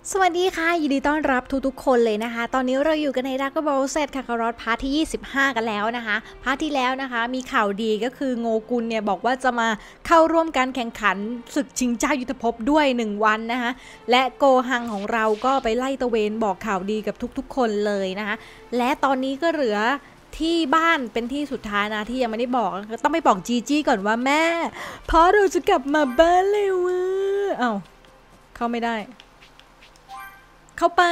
สวัสดีค่ะยินดีต้อนรับทุกๆคนเลยนะคะตอนนี้เราอยู่กันในดราก้อนบอลเซตคาคารอตพาร์ทที่25กันแล้วนะคะพาร์ทที่แล้วนะคะมีข่าวดีก็คือโงกุลเนี่ยบอกว่าจะมาเข้าร่วมการแข่งขันศึกชิงเจ้ายุทธภพด้วย1วันนะคะและโกฮังของเราก็ไปไล่ตะเวนบอกข่าวดีกับทุกๆคนเลยนะคะและตอนนี้ก็เหลือที่บ้านเป็นที่สุดท้ายนะที่ยังไม่ได้บอกต้องไปบอกจีจี้ก่อนว่าแม่เพราะเราจะกลับมาบ้านเลยว่ะเอ้าเข้าไม่ได้เข้าไป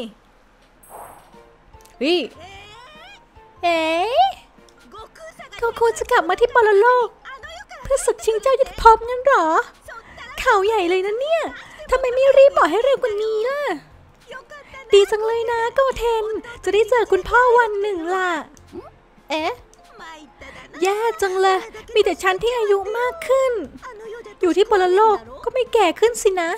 วิเอ๊ะโกคูจะกลับมาที่ปรโลกเพื่อศึกชิงเจ้ายุทธภพงั้นเหรอข่าวใหญ่เลยนะเนี่ยทำไมไม่รีบบอกให้เร็วกว่านี้ล่ะดีจังเลยนะโกเทนจะได้เจอคุณพ่อวันหนึ่งล่ะเอ๊ะแย่จังเลยมีแต่ฉันที่อายุมากขึ้นอยู่ที่ปรโลกก็ไม่แก่ขึ้นสินะ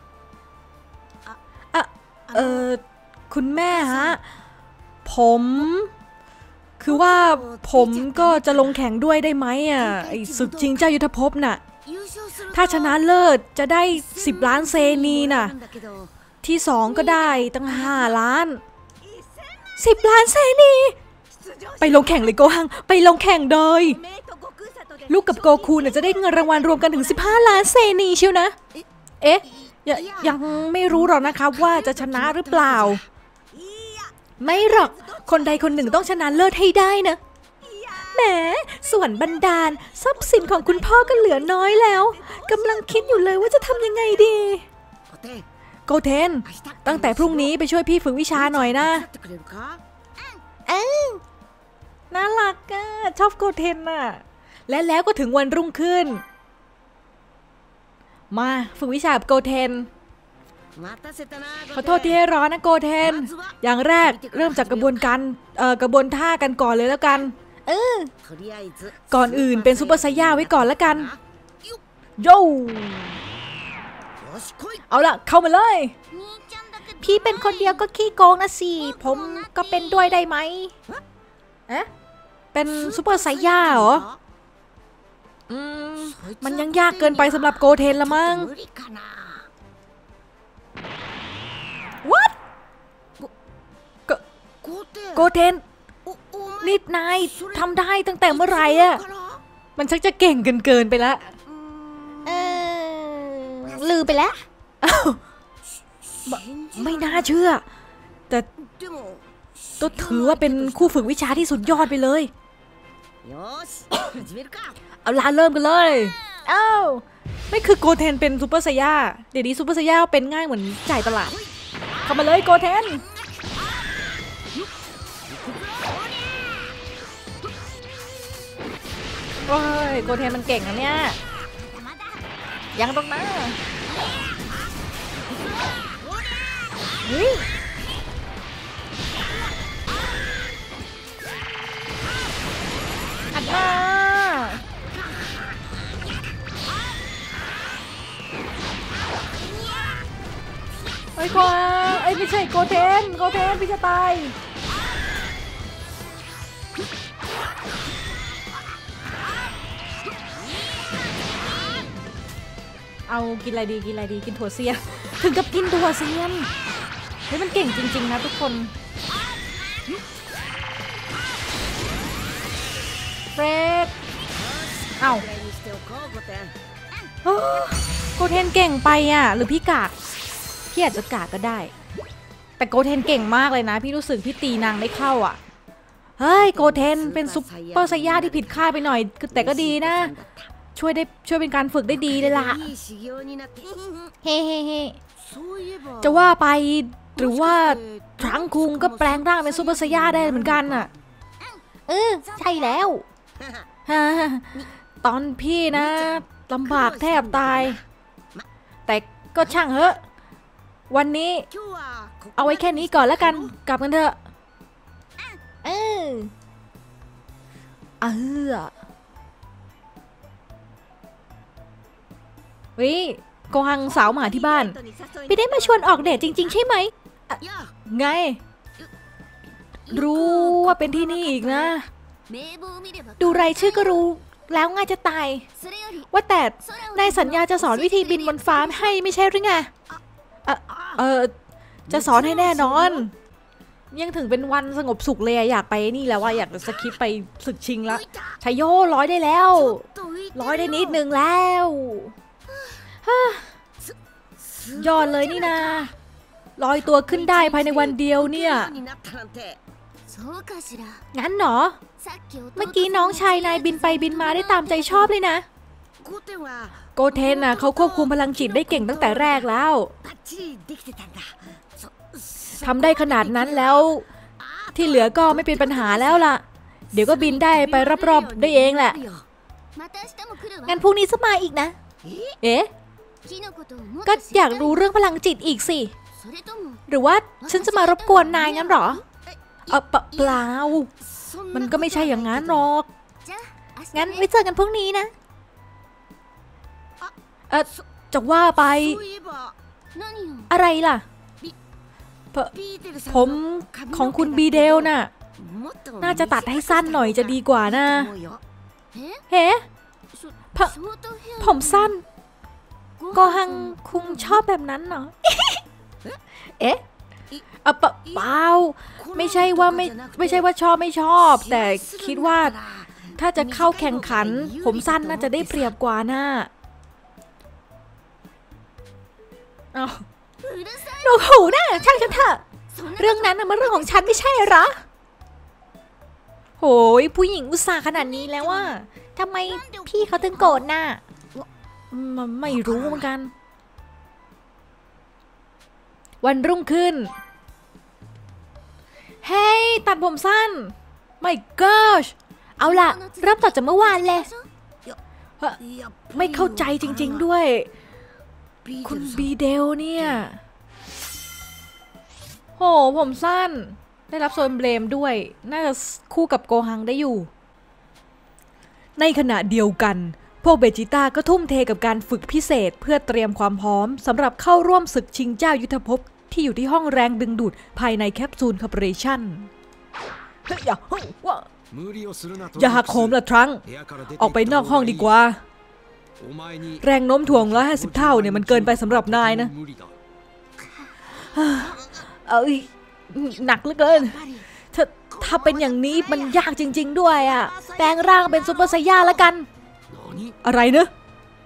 คุณแม่ฮะผมคือว่าผมก็จะลงแข่งด้วยได้ไหมอ่ะไอ้ศึกชิงเจ้ายุทธภพน่ะถ้าชนะเลิศจะได้10 ล้านเซนีน่ะที่2ก็ได้ตั้ง5 ล้าน10 ล้านเซนีไปลงแข่งเลยโกฮังไปลงแข่งเลยลูกกับโกคูน่ะจะได้เงินรางวัลรวมกันถึง15 ล้านเซนีเชียวนะเอ๊ะยังไม่รู้หรอกนะครับว่าจะชนะหรือเปล่าไม่หรอกคนใดคนหนึ่งต้องชนะเลิศให้ได้นะแหมส่วนบรรดาลทรัพย์สินของคุณพ่อก็เหลือน้อยแล้วกำลังคิดอยู่เลยว่าจะทำยังไงดีโกเทนตั้งแต่พรุ่งนี้ไปช่วยพี่ฝึกวิชาหน่อยนะน่ารักอะชอบโกเทนอะและแล้วก็ถึงวันรุ่งขึ้นมาฝึกวิชากับโกเทนขอโทษที่ให้รอนะโกเทนอย่างแรกเริ่มจากกระบวนท่ากันก่อนเลยแล้วกันก่อนอื่นเป็นซูเปอร์ไซย่าไว้ก่อนแล้วกันโย่เอาล่ะเข้ามาเลยพี่เป็นคนเดียวก็ขี้โกงนะสิผมก็เป็นด้วยได้ไหมเป็นซูเปอร์ไซย่าเหรอมันยังยากเกินไปสำหรับโกเทนละมั้ง What โกเทนนี่นายทำได้ตั้งแต่เมื่อไหร่อะมันชักจะเก่งเกินไปแล้วลือไปแล้วไม่น่าเชื่อแต่ก็ถือว่าเป็นคู่ฝึกวิชาที่สุดยอดไปเลยเอาล่ะเริ่มกันเลยไม่คือโกเทนเป็นซูเปอร์ไซย่าเดี๋ยวนี้ซูเปอร์ไซย่าเป็นง่ายเหมือนจ่ายตลาดเข้ามาเลยโกเทนโอ้ยโกเทนมันเก่งนะเนี่ยยังตรงนั้นอัดมาไอ้ควายไม่ใช่โกเทนพี่จะตายเอากินอะไรดีกินถั่วเซียนถึงกับกินถั่วเซียนเฮ้ยมันเก่งจริงๆนะทุกคนเฟรดเอาโกเทนเก่งไปอ่ะหรือพี่กากพี่อาจจะกากก็ได้แต่โกเทนเก่งมากเลยนะพี่รู้สึกพี่ตีนางไม่เข้าอ่ะเฮ้ยโกเทนเป็นซุปเปอร์ไซย่าที่ผิดคาดไปหน่อยแต่ก็ดีนะช่วยเป็นการฝึกได้ดีเลยล่ะเฮ้จะว่าไปหรือว่าทรังคุงก็แปลงร่างเป็นซุปเปอร์ไซย่าได้เหมือนกันอ่ะใช่แล้วตอนพี่นะลำบากแทบตายแต่ก็ช่างเหอะวันนี้เอาไว้แค่นี้ก่อนแล้วกันกลับกันเถอะวิโกฮังสาวหมาที่บ้านไม่ได้มาชวนออกเดทจริงๆใช่ไหมไงรู้ว่าเป็นที่นี่อีกนะดูรายชื่อก็รู้แล้วง่ายจะตายว่าแต่นายสัญญาจะสอนวิธีบินบนฟ้าให้ไม่ใช่หรือไงจะสอนให้แน่นอน ยังถึงเป็นวันสงบสุขเลยอยากไปนี่แล้วว่าอยากสคิปไปศึกชิงแล้วชัยโยร้อยได้แล้วร้อยได้นิดนึงแล้วยอดเลยนี่นะลอยตัวขึ้นได้ภายในวันเดียวเนี่ยงั้นเหรอเมื่อกี้น้องชายนายบินไปบินมาได้ตามใจชอบเลยนะโกเทนน่ะเขาควบคุมพลังจิตได้เก่งตั้งแต่แรกแล้วทำได้ขนาดนั้นแล้วที่เหลือก็ไม่เป็นปัญหาแล้วล่ะเดี๋ยวก็บินได้ไปรอบๆได้เองแหละงั้นพรุ่งนี้จะมาอีกนะเอ๊ะก็อยากรู้เรื่องพลังจิตอีกสิหรือว่าฉันจะมารบกวนนายงั้นหรอเปล่ามันก็ไม่ใช่อย่างนั้นหรอกงั้นไว้เจอกันพรุ่งนี้นะจะว่าไปอะไรล่ะผมของคุณบีเดลน่ะน่าจะตัดให้สั้นหน่อยจะดีกว่านะเฮ้ผมสั้นโกฮังคุงชอบแบบนั้นเหรอเอ๊ะเปล่าไม่ใช่ว่าชอบไม่ชอบแต่คิดว่าถ้าจะเข้าแข่งขันผมสั้นน่าจะได้เปรียบกว่าน่ะเอาหนูหูน่ะช่างฉันเถอะเรื่องนั้นมันเรื่องของฉันไม่ใช่เหรอโหยผู้หญิงอุตส่าห์ขนาดนี้แล้วว่าทำไมพี่เขาถึงโกรธน่ะไม่รู้เหมือนกันวันรุ่งขึ้นเฮ้ยตัดผมสั้นไม่ก็เอาล่ะเริ่มตัดจากเมื่อวานเลยไม่เข้าใจจริงๆด้วยคุณบีเดลเนี่ยโหผมสั้นได้รับโซนเบลมด้วยน่าจะคู่กับโกฮังได้อยู่ในขณะเดียวกันพวกเบจิต้าก็ทุ่มเทกับการฝึกพิเศษเพื่อเตรียมความพร้อมสำหรับเข้าร่วมศึกชิงเจ้ายุทธภพที่อยู่ที่ห้องแรงดึงดูดภายในแคปซูลคอร์ปอเรชั่นอย่าหักโหมละทรังออกไปนอกห้องดีกว่าแรงโน้มถ่วง150 เท่าเนี่ยมันเกินไปสำหรับนายนะหนักเหลือเกินถ้าเป็นอย่างนี้มันยากจริงๆด้วยอ่ะแปลงร่างเป็นซุปเปอร์ไซย่าแล้วกันอะไรเนอะ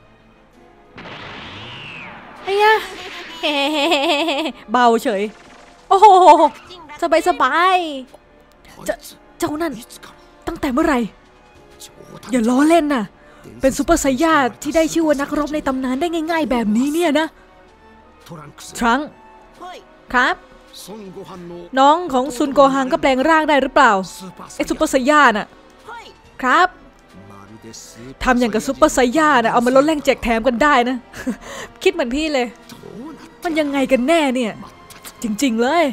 ไอ้ยะเบาเฉยโอ้โหสบายเจ้านั่นตั้งแต่เมื่อไหร่อย่าล้อเล่นน่ะเป็นซุปเปอร์ไซย่าที่ได้ชื่อว่านักรบในตำนานได้ง่ายๆแบบนี้เนี่ยนะทรังครับน้องของซุนโกฮังก็แปลงร่างได้หรือเปล่าไอ้ซุปเปอร์ไซย่าน่ะครับทำอย่างกับซุปเปอร์ไซย่าน่ะเอามาลดแรงแจกแถมกันได้นะ คิดเหมือนพี่เลยมันยังไงกันแน่เนี่ยจริงๆเลย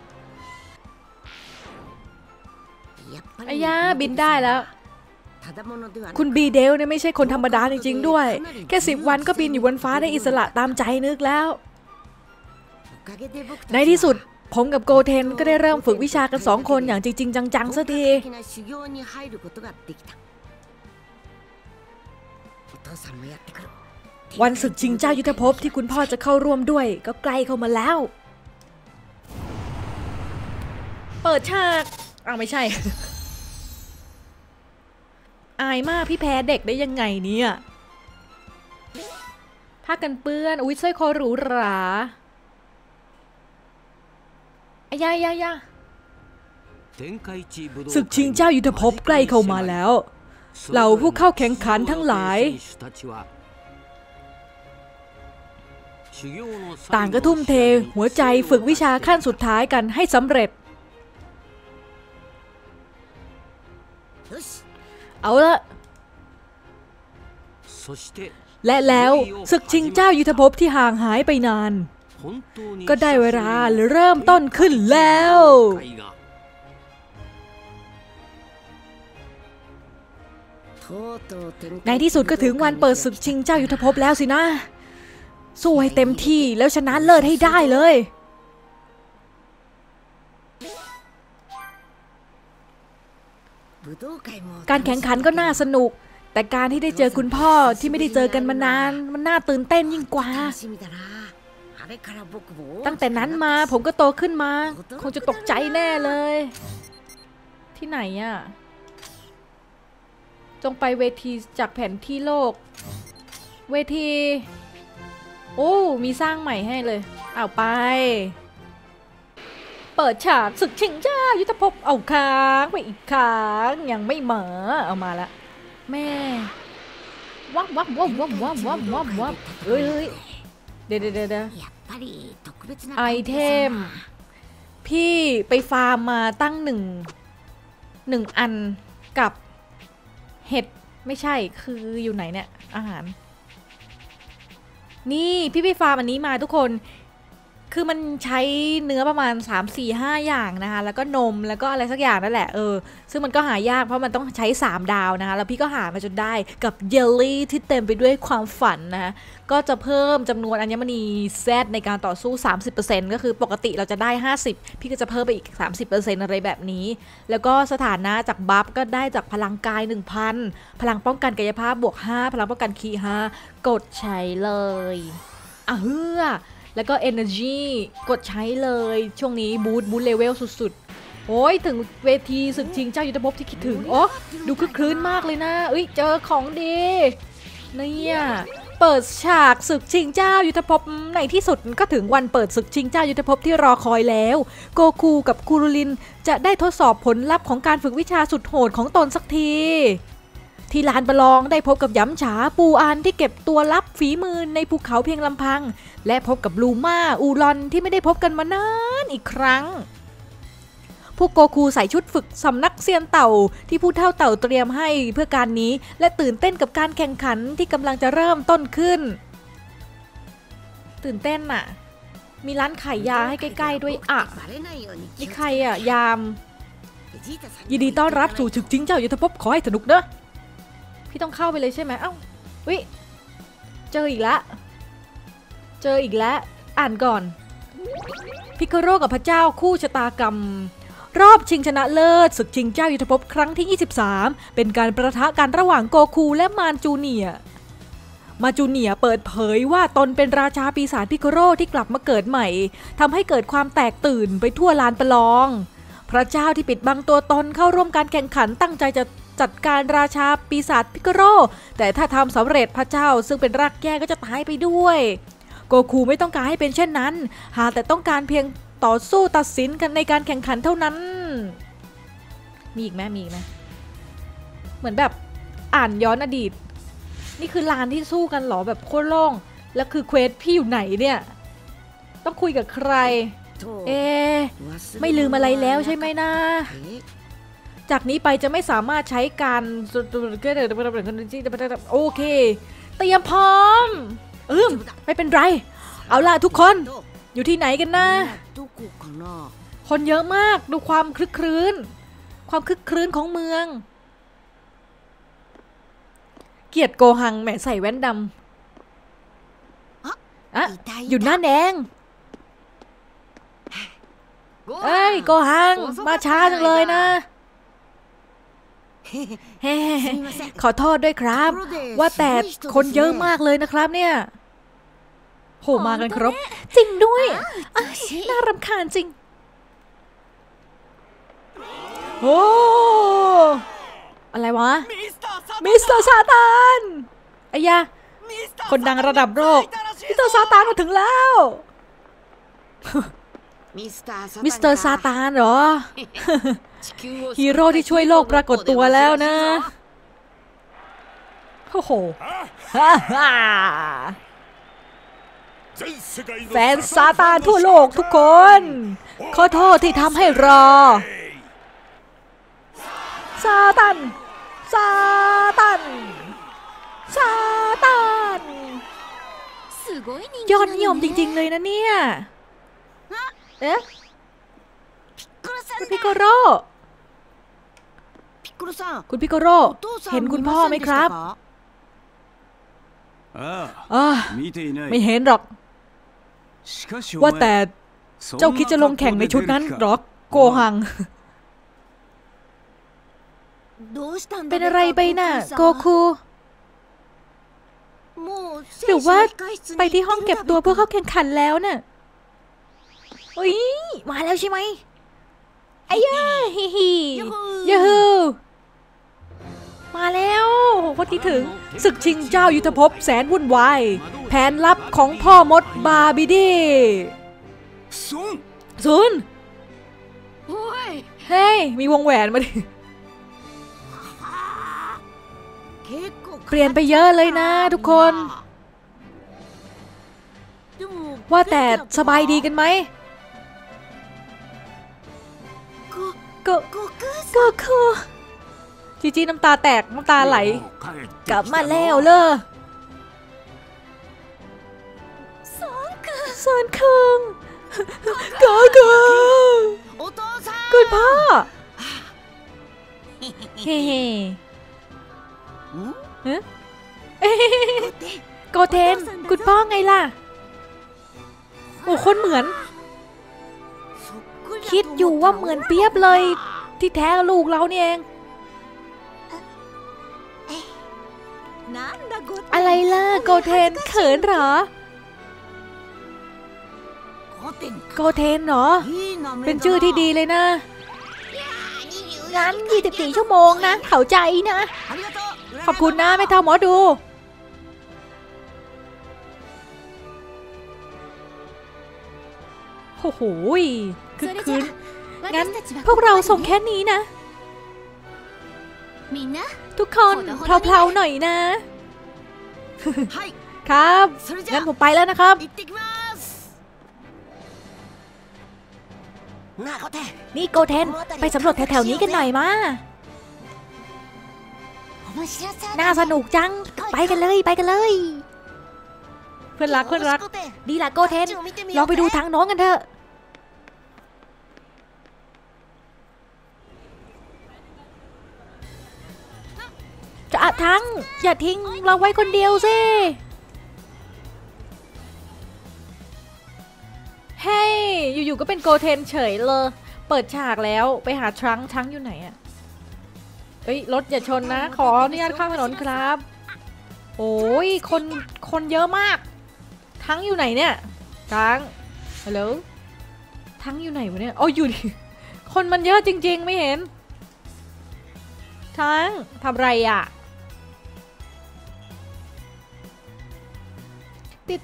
ไอ้ยาบินได้แล้วคุณบีเดลเนี่ยไม่ใช่คนธรรมดาจริงๆด้วยแค่10 วันก็บินอยู่บนฟ้าได้อิสระตามใจนึกแล้วในที่สุดผมกับโกเทนก็ได้เริ่มฝึกวิชากัน2 คนอย่างจริงๆจังๆสักทีวันศึกชิงเจ้ายุทธภพที่คุณพ่อจะเข้าร่วมด้วยก็ใกล้เข้ามาแล้วเปิดฉากไม่ใช่ อายมากพี่แพ้เด็กได้ยังไงเนี่ยผ้ากันเปื้อนสร้อยคอหรูหรายาศึกชิงเจ้ายุทธภพใกล้เข้ามาแล้วเหล่าผู้เข้าแข่งขันทั้งหลายต่างก็ทุ่มเทหัวใจฝึกวิชาขั้นสุดท้ายกันให้สำเร็จเอาละและแล้วศึกชิงเจ้ายุทธภพที่ห่างหายไปนานก็ได้เวลาเริ่มต้นขึ้นแล้วในที่สุดก็ถึงวันเปิดศึกชิงเจ้ายุทธภพแล้วสินะสู้ให้เต็มที่แล้วชนะเลิศให้ได้เลยการแข่งขันก็น่าสนุกแต่การที่ได้เจอคุณพ่อที่ไม่ได้เจอกันมานานมันน่าตื่นเต้นยิ่งกว่าตั้งแต่นั้นมาผมก็โตขึ้นมาคงจะตกใจแน่เลยที่ไหนอะจงไปเวทีจากแผนที่โลกเวทีโอ้มีสร้างใหม่ให้เลยเอาไปเปิดฉากศึกชิงเจ้ายุทธภพเอาค้างไปอีกค้างยังไม่เหมอเอามาละแม่วับวับวับวับวับวับวับวับเฮ้ยเดี๋ยวไอเทมพี่ไปฟาร์มมาตั้งหนึ่งอันกับเห็ดไม่ใช่คืออยู่ไหนเนี่ยอาหารนี่พี่ไปฟาร์มอันนี้มาทุกคนคือมันใช้เนื้อประมาณ3 4 5อย่างนะคะแล้วก็นมแล้วก็อะไรสักอย่างนั่นแหละซึ่งมันก็หายากเพราะมันต้องใช้3 ดาวนะคะแล้วพี่ก็หามาจนได้กับเยลลี่ที่เต็มไปด้วยความฝันนะคะก็จะเพิ่มจำนวนอัญมณีแซดในการต่อสู้ 30% ก็คือปกติเราจะได้50พี่ก็จะเพิ่มไปอีก 30% อะไรแบบนี้แล้วก็สถานะจากบัฟก็ได้จากพลังกาย 1,000 พลังป้องกันกายภาพบวก5พลังป้องกันคีย์5กดใช้เลยเฮือแล้วก็ energy กดใช้เลยช่วงนี้บูทเลเวลสุดๆโอ้ยถึงเวทีศึกชิงเจ้ายุทธภพที่คิดถึงโอ้ดูคึกคืนมากเลยนะเจอของดีเนี่ยเปิดฉากศึกชิงเจ้ายุทธภพในที่สุดก็ถึงวันเปิดศึกชิงเจ้ายุทธภพที่รอคอยแล้วโกคูกับคูรุลินจะได้ทดสอบผลลัพธ์ของการฝึกวิชาสุดโหดของตนสักทีที่ลานประลองได้พบกับหยำฉาปูอานที่เก็บตัวลับฝีมือในภูเขาเพียงลำพังและพบกับลูมาอูรอนที่ไม่ได้พบกันมานานอีกครั้งพวกโกคูใส่ชุดฝึกสำนักเซียนเต่าที่ผู้เฒ่าเต่าเตรียมให้เพื่อการนี้และตื่นเต้นกับการแข่งขันที่กำลังจะเริ่มต้นขึ้นตื่นเต้นอะมีร้านขายยาให้ใกล้ๆด้วยนี่ใครอะยามยินดีต้อนรับสู่ศึกชิงเจ้ายุทธภพขอให้สนุกเด้อพี่ต้องเข้าไปเลยใช่ไหมวิเจออีกแล้วอ่านก่อนพิคาโรกับพระเจ้าคู่ชะตากรรมรอบชิงชนะเลิศศึกชิงเจ้ายุทธภพครั้งที่23เป็นการประทะกันระหว่างโกคูและมานจูเนียเปิดเผยว่าตนเป็นราชาปีศาจพิคาโรที่กลับมาเกิดใหม่ทำให้เกิดความแตกตื่นไปทั่วลานประลองพระเจ้าที่ปิดบังตัวตนเข้าร่วมการแข่งขันตั้งใจจะจัดการราชาปีศาจพิกาโรแต่ถ้าทำสำเร็จพระเจ้าซึ่งเป็นรากแก้วก็จะตายไปด้วยโกคูไม่ต้องการให้เป็นเช่นนั้นหากแต่ต้องการเพียงต่อสู้ตัดสินกันในการแข่งขันเท่านั้นมีอีกไหมเหมือนแบบอ่านย้อนอดีตนี่คือลานที่สู้กันหรอแบบโคตรโล่งแล้วคือเควสพี่อยู่ไหนเนี่ยต้องคุยกับใครไม่ลืมอะไรแล้วใช่ไหมนะจากนี้ไปจะไม่สามารถใช้การโอเคเตรียมพร้อมไม่เป็นไรเอาล่ะทุกคนอยู่ที่ไหนกันนะคนเยอะมากดูความคลึกครื้นของเมืองเกียรติโกหังแหมใส่แว่นดำอยู่หน้าแดงโกหังมาช้าจังเลยนะขอโทษด้วยครับว่าแต่คนเยอะมากเลยนะครับเนี่ยโหมากันครบจริงด้วยน่ารำคาญจริงโอ้อะไรวะมิสเตอร์ซาตานไอ้ยะคนดังระดับโลกมิสเตอร์ซาตานมาถึงแล้วมิสเตอร์ซาตานเหรอฮีโร่ที่ช่วยโลกปรากฏตัวแล้วนะโอ้โหแฟนซาตานทั่วโลกทุกคนขอโทษที่ทำให้รอซาตานยอดนิยมจริงๆเลยนะเนี่ยคุณพิโกโรเห็นคุณพ่อไหมครับไม่เห็นหรอกว่าแต่เจ้าคิดจะลงแข่งในชุดนั้นหรอโกหังเป็นอะไรไปน่ะโกคูหรือว่าไปที่ห้องเก็บตัวเพื่อเข้าแข่งขันแล้วน่ะอุ้ยมาแล้วใช่ไหมไอ้ย่าฮิฮิยูฮูมาแล้วพอที่ถึงศึกชิงเจ้ายุทธภพแสนวุ่นวายแผนลับของพ่อมดบาบิดีซุนเฮ้ยมีวงแหวนมาดิเปลี่ยนไปเยอะเลยนะทุกคนว่าแต่สบายดีกันไหมก็คือจีจีน้ำตาแตกน้ำตาไหลกลับมาแล้วเลยซอนคึงก็คือคุณพ่อเฮ้โกเทนคุณพ่อไงล่ะโอ้คนเหมือนคิดอยู่ว่าเหมือนเปียบเลยที่แท้ลูกเราเนี่ยเองอะไรล่ะโกเทนเขินเหรอโกเทนเหรอเป็นชื่อที่ดีเลยนะงั้น24 ชั่วโมงนะเข้าใจนะขอบคุณนะแม่เท่าหมอดูโอ้โหคืนงั้นพวกเราส่งแค่นี้นะทุกคนเพลาๆหน่อยนะครับงั้นผมไปแล้วนะครับนี่โกเทนไปสำรวจแถวๆนี้กันหน่อยมาน่าสนุกจังไปกันเลยเพื่อนรักดีละโกเทนลองไปดูทางโน้นกันเถอะจะทั้งอย่าทิ้งเราไว้คนเดียวสิเฮ้ยอยู่ๆก็เป็นโกเทนเฉยเลยเปิดฉากแล้วไปหาทรังอยู่ไหนอะเอ้ยรถอย่าชนนะขออนุญาตข้ามถนนครับโอ้ยคนเยอะมากทั้งอยู่ไหนเนี่ยทั้งฮัลโหลทั้งอยู่ไหนวะเนี่ยอ๋ออยู่ดิคนมันเยอะจริงๆไม่เห็นทั้งทำไรอ่ะติด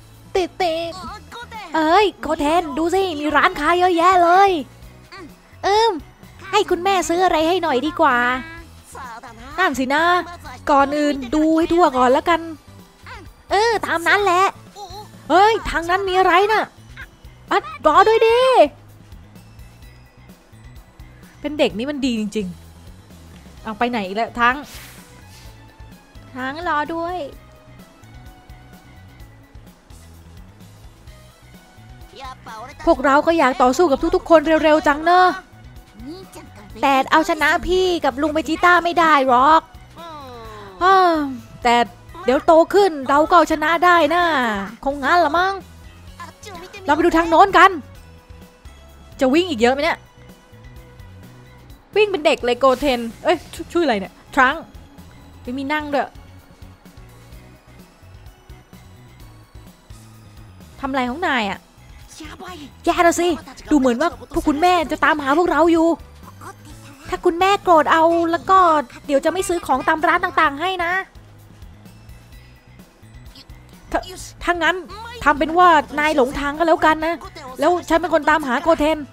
เอ้ยโกเทนดูสิมีร้านค้าเยอะแยะเลยให้คุณแม่ซื้ออะไรให้หน่อยดีกว่านั่นสินะก่อนอื่นดูให้ทั่วก่อนแล้วกันตามนั้นแหละเฮ้ยทางนั้นมีอะไรน่ะรอด้วยดิเป็นเด็กนี่มันดีจริงๆเอาไปไหนอีกแล้วทั้งรอด้วยพวกเราก็อยากต่อสู้กับทุกๆคนเร็วๆจังเนอะแต่เอาชนะพี่กับลุงเบจิต้าไม่ได้หรอกแต่เดี๋ยวโตขึ้นเราก็เอาชนะได้นะคงงั้นละมั้งเราไปดูทางโน้นกันจะวิ่งอีกเยอะไหมเนี่ยวิ่งเป็นเด็กเลยโกเทนชื่ออะไรเนี่ยทรังไม่มีนั่งด้วยทำอะไรของนายอ่ะแย่แล้วสิดูเหมือนว่าพวกคุณแม่จะตามหาพวกเราอยู่ถ้าคุณแม่โกรธเอาแล้วก็เดี๋ยวจะไม่ซื้อของตามร้านต่างๆให้นะถ้างั้นทำเป็นว่านายหลงทางก็แล้วกันนะแล้วฉันเป็นคนตามหาโกเทน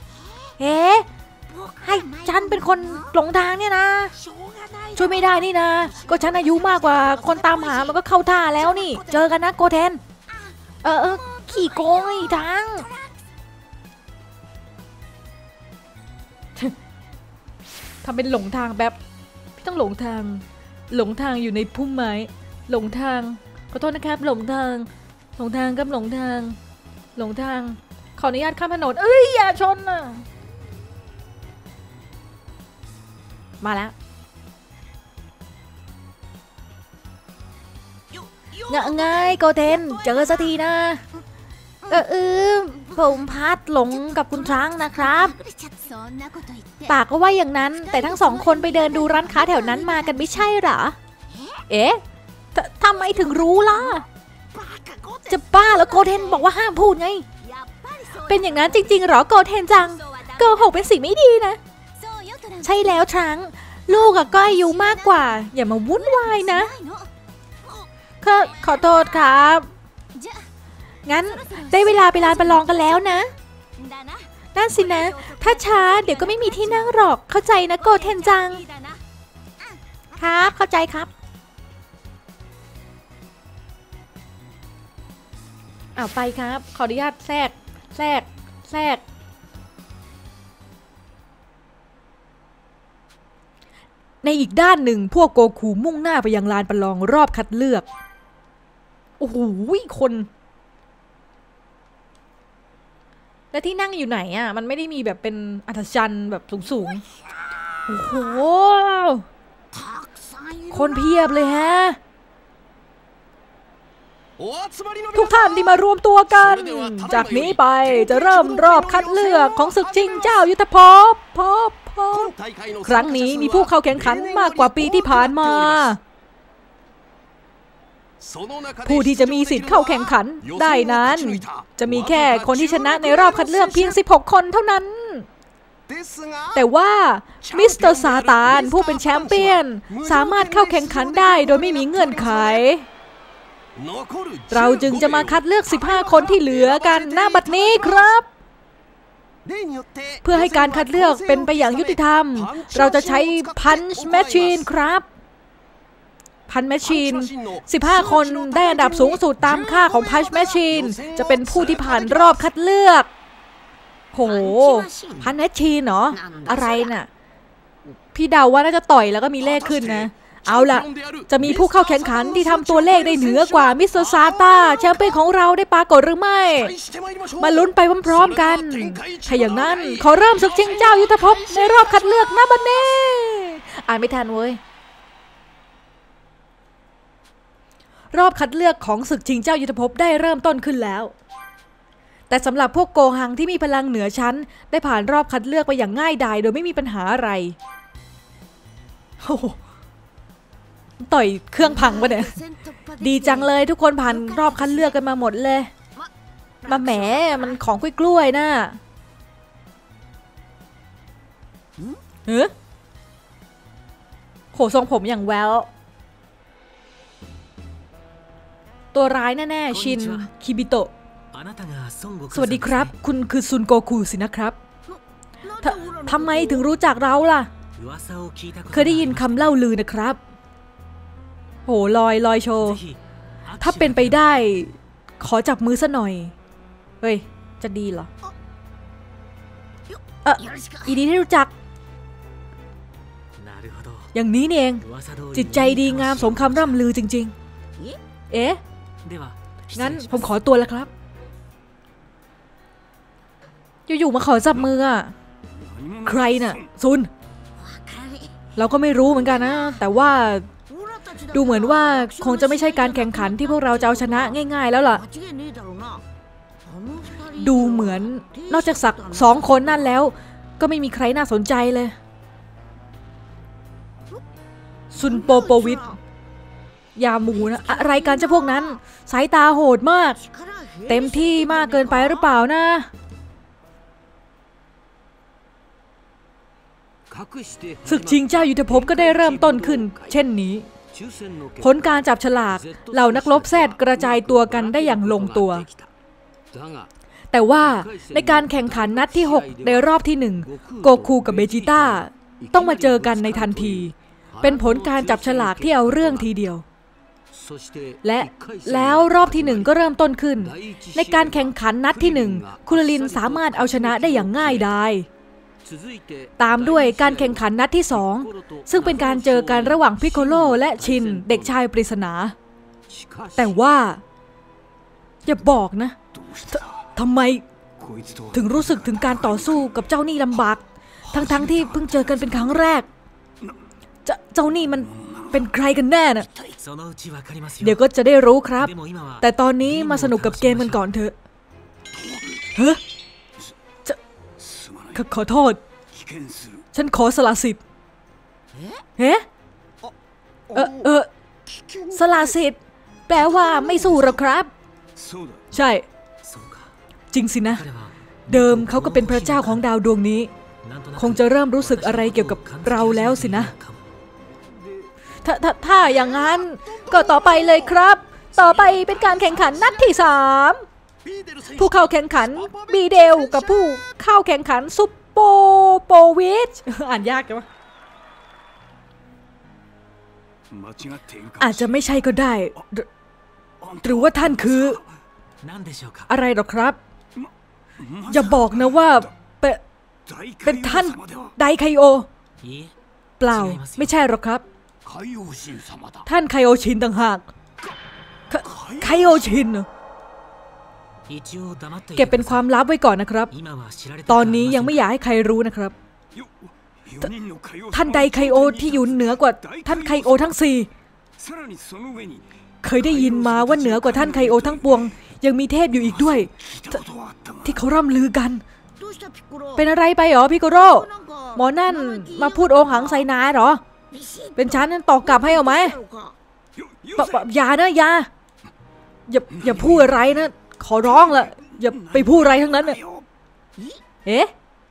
ให้ฉันเป็นคนหลงทางเนี่ยนะช่วยไม่ได้นี่นะก็ฉันอายุมากกว่าคนตามหามันก็เข้าท่าแล้วนี่เจอกันนะโกเทนขี่โกงอีกทั้งทำเป็นหลงทางแบบพี่ต้องหลงทางอยู่ในพุ่มไม้หลงทางขอโทษนะครับหลงทางกับหลงทางขออนุญาตข้ามถนนอย่าชนน่ะมาแล้วง่ายโกเทนเจอสักทีนะผมพัดหลงกับคุณช้างนะครับปากก็ว่าอย่างนั้นแต่ทั้งสองคนไปเดินดูร้านค้าแถวนั้นมากันไม่ใช่เหรอทำไมถึงรู้ล่ะจะบ้าแล้วโกเทนบอกว่าห้ามพูดไงเป็นอย่างนั้นจริงๆหรอโกเทนจังโกหกเป็นสิ่งไม่ดีนะใช่แล้วทรังลูกก็อายุมากกว่าอย่ามาวุ่นวายนะขอโทษครับงั้นได้เวลาไปลานประลองกันแล้วนะนั่นสินะถ้าช้าเดี๋ยวก็ไม่มีที่นั่งหรอกเข้าใจนะโกเทนจังครับเข้าใจครับเอาไปครับขออนุญาตแทรกในอีกด้านหนึ่งพวกโกคูมุ่งหน้าไปยังลานประลองรอบคัดเลือกโอ้โหคนและที่นั่งอยู่ไหนอ่ะมันไม่ได้มีแบบเป็นอัศจรรย์แบบสูงโอ้โหคนเพียบเลยฮะทุกท่านที่มารวมตัวกันจากนี้ไปจะเริ่มรอบคัดเลือกของศึกชิงเจ้ายุทธภพครั้งนี้มีผู้เข้าแข่งขันมากกว่าปีที่ผ่านมาผู้ที่จะมีสิทธิ์เข้าแข่งขันได้นั้นจะมีแค่คนที่ชนะในรอบคัดเลือกเพียง16คนเท่านั้นแต่ว่ามิสเตอร์ซาตานผู้เป็นแชมเปี้ยนสามารถเข้าแข่งขันได้โดยไม่มีเงื่อนไขเราจึงจะมาคัดเลือก15คนที่เหลือกันณบัดนี้ครับเพื่อให้การคัดเลือกเป็นไปอย่างยุติธรรมเราจะใช้พันช์แมชชีนครับพันช์แมชชีน15คนได้อันดับสูงสุดตามค่าของพันช์แมชชีนจะเป็นผู้ที่ผ่านรอบคัดเลือกโหพันช์แมชชีนเหรออะไรน่ะพี่เดาว่าน่าจะต่อยแล้วก็มีเลขขึ้นนะเอาล่ะจะมีผู้เข้าแข่งขันที่ทำตัวเลขได้เหนือกว่ามิสเตอร์ซาตาแชมเปี้ยนของเราได้ปรากฏหรือไม่มาลุ้นไปพร้อมๆกันถ้าอย่างนั้นขอเริ่มศึกชิงเจ้ายุทธภพในรอบคัดเลือกณบัดนี้อ่านไม่ทันเว้ยรอบคัดเลือกของศึกชิงเจ้ายุทธภพได้เริ่มต้นขึ้นแล้วแต่สำหรับพวกโกหังที่มีพลังเหนือชั้นได้ผ่านรอบคัดเลือกไปอย่างง่ายดายโดยไม่มีปัญหาอะไรโอ้ต่อยเครื่องพังปะเนี่ยดีจังเลยทุกคนผ่านรอบคัดเลือกกันมาหมดเลยมาแหมมันของกล้วยๆนะโหทรงผมอย่างแววตัวร้ายแน่ๆชินคิบิโตะสวัสดีครับคุณคือซุนโกคูสินะครับทำไมถึงรู้จักเราล่ะเคยได้ยินคำเล่าลือนะครับโหลอยโชว์ถ้าเป็นไปได้ขอจับมือซะหน่อยเฮ้ยจะดีเหรออีดีที่รู้จักอย่างนี้นี่เองจิตใจดีงามสมคำร่ำลือจริงๆเอ๊ะงั้นผมขอตัวแล้วครับอยู่ๆมาขอจับมืออ่ะใครน่ะซุนเราก็ไม่รู้เหมือนกันนะแต่ว่าดูเหมือนว่าคงจะไม่ใช่การแข่งขันที่พวกเราจะเอาชนะง่ายๆแล้วล่ะดูเหมือนนอกจากสัก2คนนั่นแล้วก็ไม่มีใครน่าสนใจเลยซุนโปโปวิทยาหมูนะอะไรกันเจ้าพวกนั้นสายตาโหดมากเต็มที่มากเกินไปหรือเปล่านะศึกชิงเจ้ายุทธภพก็ได้เริ่มต้นขึ้นเช่นนี้ผลการจับฉลากเหล่านักรบแซดกระจายตัวกันได้อย่างลงตัวแต่ว่าในการแข่งขันนัดที่6ในรอบที่1โกคูกับเบจิต้าต้องมาเจอกันในทันทีเป็นผลการจับฉลากที่เอาเรื่องทีเดียวแล้วรอบที่1ก็เริ่มต้นขึ้นในการแข่งขันนัดที่1คุรลินสามารถเอาชนะได้อย่างง่ายดายตามด้วยการแข่งขันนัดที่2ซึ่งเป็นการเจอกันระหว่างพิโคโลและชินเด็กชายปริศนาแต่ว่าอย่าบอกนะทำไมถึงรู้สึกถึงการต่อสู้กับเจ้านี่ลำบากทั้งที่เพิ่งเจอกันเป็นครั้งแรกเจ้านี่มันเป็นใครกันแน่น่ะเดี๋ยวก็จะได้รู้ครับแต่ตอนนี้มาสนุกกับเกมกันก่อนเถอะขอโทษฉันขอสละสิทธิ์สละสิทธิ์แปลว่าไม่สู้หรอกครับใช่จริงสินะเดิมเขาก็เป็นพระเจ้าของดาวดวงนี้คงจะเริ่มรู้สึกอะไรเกี่ยวกับเราแล้วสินะถ้าอย่างนั้นก็ต่อไปเลยครับต่อไปเป็นการแข่งขันนัดที่3ผู้เข้าแข่งขันบีเดลกับผู้เข้าแข่งขันซุปโปวิชอ่านยากจังวะอาจจะไม่ใช่ก็ได้หรือว่าท่านคืออะไรหรอครับอย่าบอกนะว่าเป็นท่านไดไคโอเปล่าไม่ใช่หรอกครับท่านไคโอชินต่างหากไคโอชินเก็บเป็นความลับไว้ก่อนนะครับตอนนี้ยังไม่อยากให้ใครรู้นะครับท่านไดไคโอที่อยู่เหนือกว่าท่านไคโอทั้ง4เคยได้ยินมาว่าเหนือกว่าท่านไคโอทั้งปวงยังมีเทพอยู่อีกด้วยที่เขาร่ำลือกันเป็นอะไรไปหรอพี่โกโร่หมอนั่นมาพูดโอหังใส่นายหรอเป็นฉันนั่นตอบกลับให้เอาไหมอย่านะอย่าพูดอะไรนะขอร้องละอย่าไปพูดอะไรทั้งนั้นเนี่ยเอ๊ะ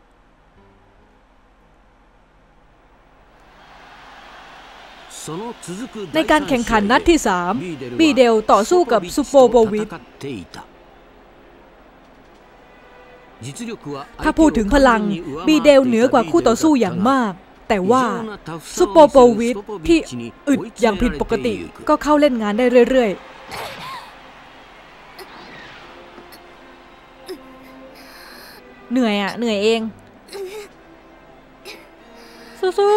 ในการแข่งขันนัดที่3บีเดลต่อสู้กับซุปโปวิชถ้าพูดถึงพลังบีเดลเหนือกว่าคู่ต่อสู้อย่างมากแต่ว่าซุปโปวิชที่อึดอย่างผิดปกติก็เข้าเล่นงานได้เรื่อยๆเหนื่อยเองสู้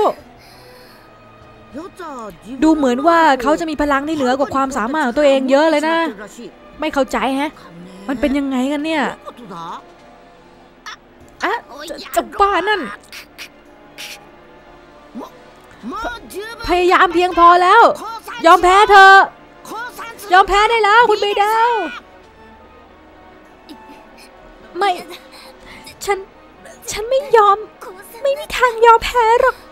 ๆดูเหมือนว่าเขาจะมีพลังที่เหนือกว่าความสามารถของตัวเองเยอะเลยนะไม่เข้าใจฮะมันเป็นยังไงกันเนี่ยอะจะบ้านั่นพยายามเพียงพอแล้วยอมแพ้เธอยอมแพ้ได้แล้วคุณบีเดลไม่ฉันไม่ยอมไม่มีทางยอมแพ้หรอก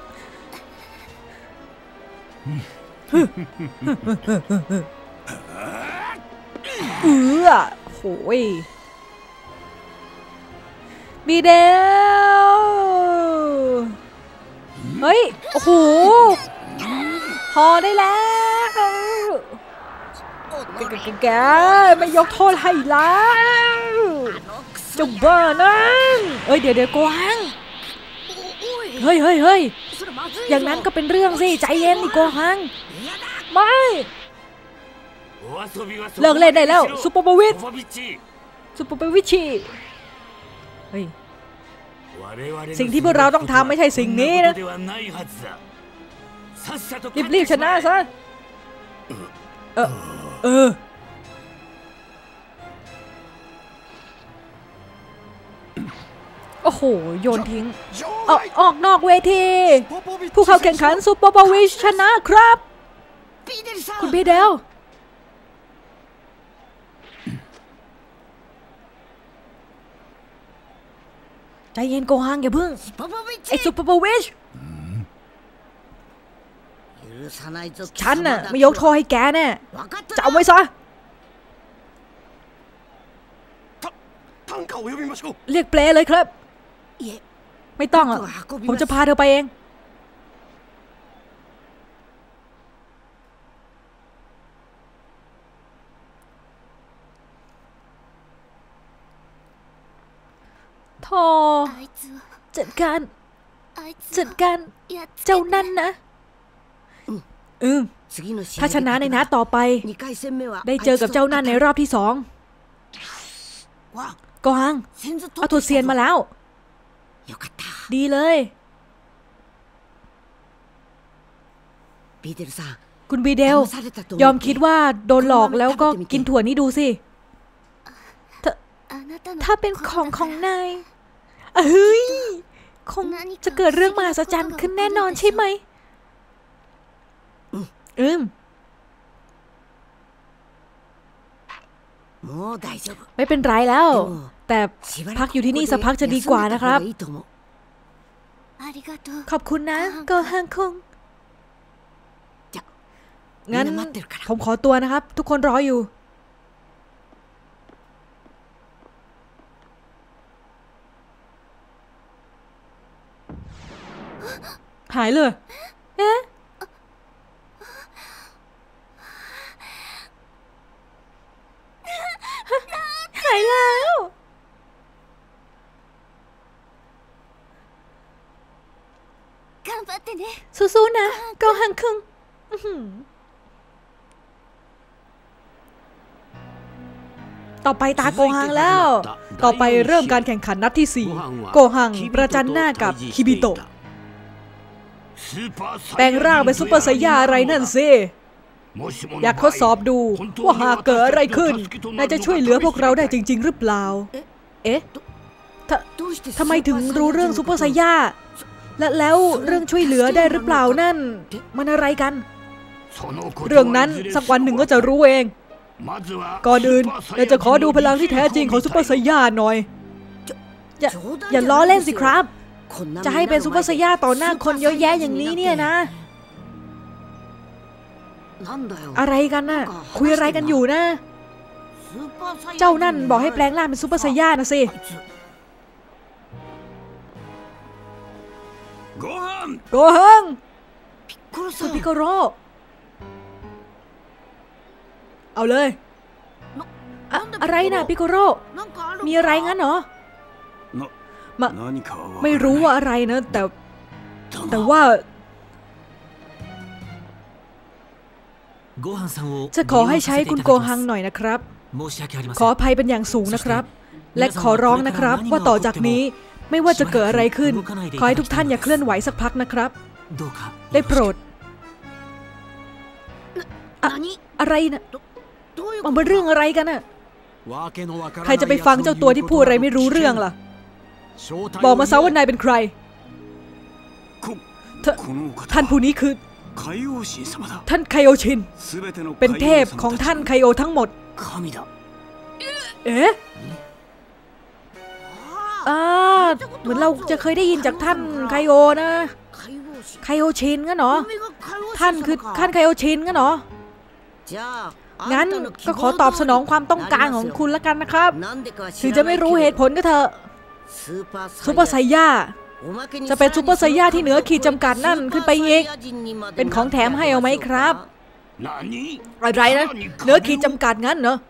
โหยบีเดลเฮ้ยโอ้โหพอได้แล้วแกไม่ยกโทษให้แล้วจะบ้านั่นเดี๋ยวกวางเฮ้ยอย่างนั้นก็เป็นเรื่องสิใจเย็นดิกวางไม่เลิกเล่นได้แล้วซุปเปอร์วิชเฮ้ยสิ่งที่พวกเราต้องทำไม่ใช่สิ่งนี้นะรีบชนะซะโอ้โหโยนทิ้งออกนอกเวทีผู้เข้าแข่งขันซุปเปอร์วิชชนะครับคุณบีเดลใจเย็นโกฮังอย่าพึ่งไอ้ซุปเปอร์วิชฉันน่ะไม่ยกโทษให้แกแน่จำไว้ซะเรียกเปลเลยครับไม่ต้องอ่ะผมจะพาเธอไปเองโธ่จัดการเจ้านั่นนะถ้าชนะในนัดต่อไปได้เจอกับเจ้านั่นในรอบที่2กวางเอาตัวเซียนมาแล้วดีเลยคุณบีเดลยอมคิดว่าโดนหลอกแล้วก็กินถั่วนี้ดูสิถ้าเป็นของนายเฮ้ยคงจะเกิดเรื่องมหัศจรรย์ขึ้นแน่นอนใช่ไหมไม่เป็นไรแล้วแต่พักอยู่ที่นี่สักพักจะดีกว่านะครับขอบคุณนะโกฮังคุงงั้นผมขอตัวนะครับทุกคนรออยู่หายเลยเอ๊ะหายแล้วสู้ๆนะโกหังคุงต่อไปตาโกหังแล้วต่อไปเริ่มการแข่งขันนัดที่4โกหังประจันหน้ากับคิบิโตะแปลงร่างเป็นซุปเปอร์ไซย่าอะไรนั่นสิอยากทดสอบดูว่าหากเกิดอะไรขึ้นนายจะช่วยเหลือพวกเราได้จริงๆหรือเปล่าเอ๊ะทำไมถึงรู้เรื่องซุปเปอร์ไซย่าแล้วเรื่องช่วยเหลือได้หรือเปล่านั่นมันอะไรกันเรื่องนั้นสักวันหนึ่งก็จะรู้เองก่อนอื่นเราจะขอดูพลังที่แท้จริงของซุปเปอร์ไซย่าหน่อยอย่าล้อเล่นสิครับจะให้เป็นซุปเปอร์ไซย่าต่อหน้าคนเยอะแยะอย่างนี้เนี่ยนะอะไรกันน่ะคุยอะไรกันอยู่นะเจ้านั่นบอกให้แปลงร่างเป็นซุปเปอร์ไซย่านะสิโกหังคุณพิโกโรเอาเลยอะไรนะพิโกโรมีอะไรงั้นเหรอไม่รู้ว่าอะไรนะแต่ว่าจะขอให้ใช้คุณโกหังหน่อยนะครับขออภัยเป็นอย่างสูงนะครับและขอร้องนะครับว่าต่อจากนี้ไม่ว่าจะเกิดอะไรขึ้นขอให้ทุกท่านอย่าเคลื่อนไหวสักพักนะครับได้โปรดอะไรนะมันเป็นเรื่องอะไรกันน่ะใครจะไปฟังเจ้าตัวที่พูดอะไรไม่รู้เรื่องล่ะบอกมาซะว่านายเป็นใครท่านผู้นี้คือท่านไคโอชินเป็นเทพของท่านไคโอทั้งหมดเอ๊ะเหมือนเราจะเคยได้ยินจากท่านไคโอนะไคโอชินงั้นเหรอท่านคือท่านไคโอชินงั้นเหรองั้นก็ขอตอบสนองความต้องการของคุณแล้วกันนะครับถึงจะไม่รู้เหตุผลก็เถอะซุปเปอร์ไซย่าจะเป็นซุปเปอร์ไซย่าที่เหนือขีดจำกัดนั่นขึ้นไปอีกเป็นของแถมให้เอาไหมครับอะไรนะเหนือขีดจำกัดงั้นเหรอ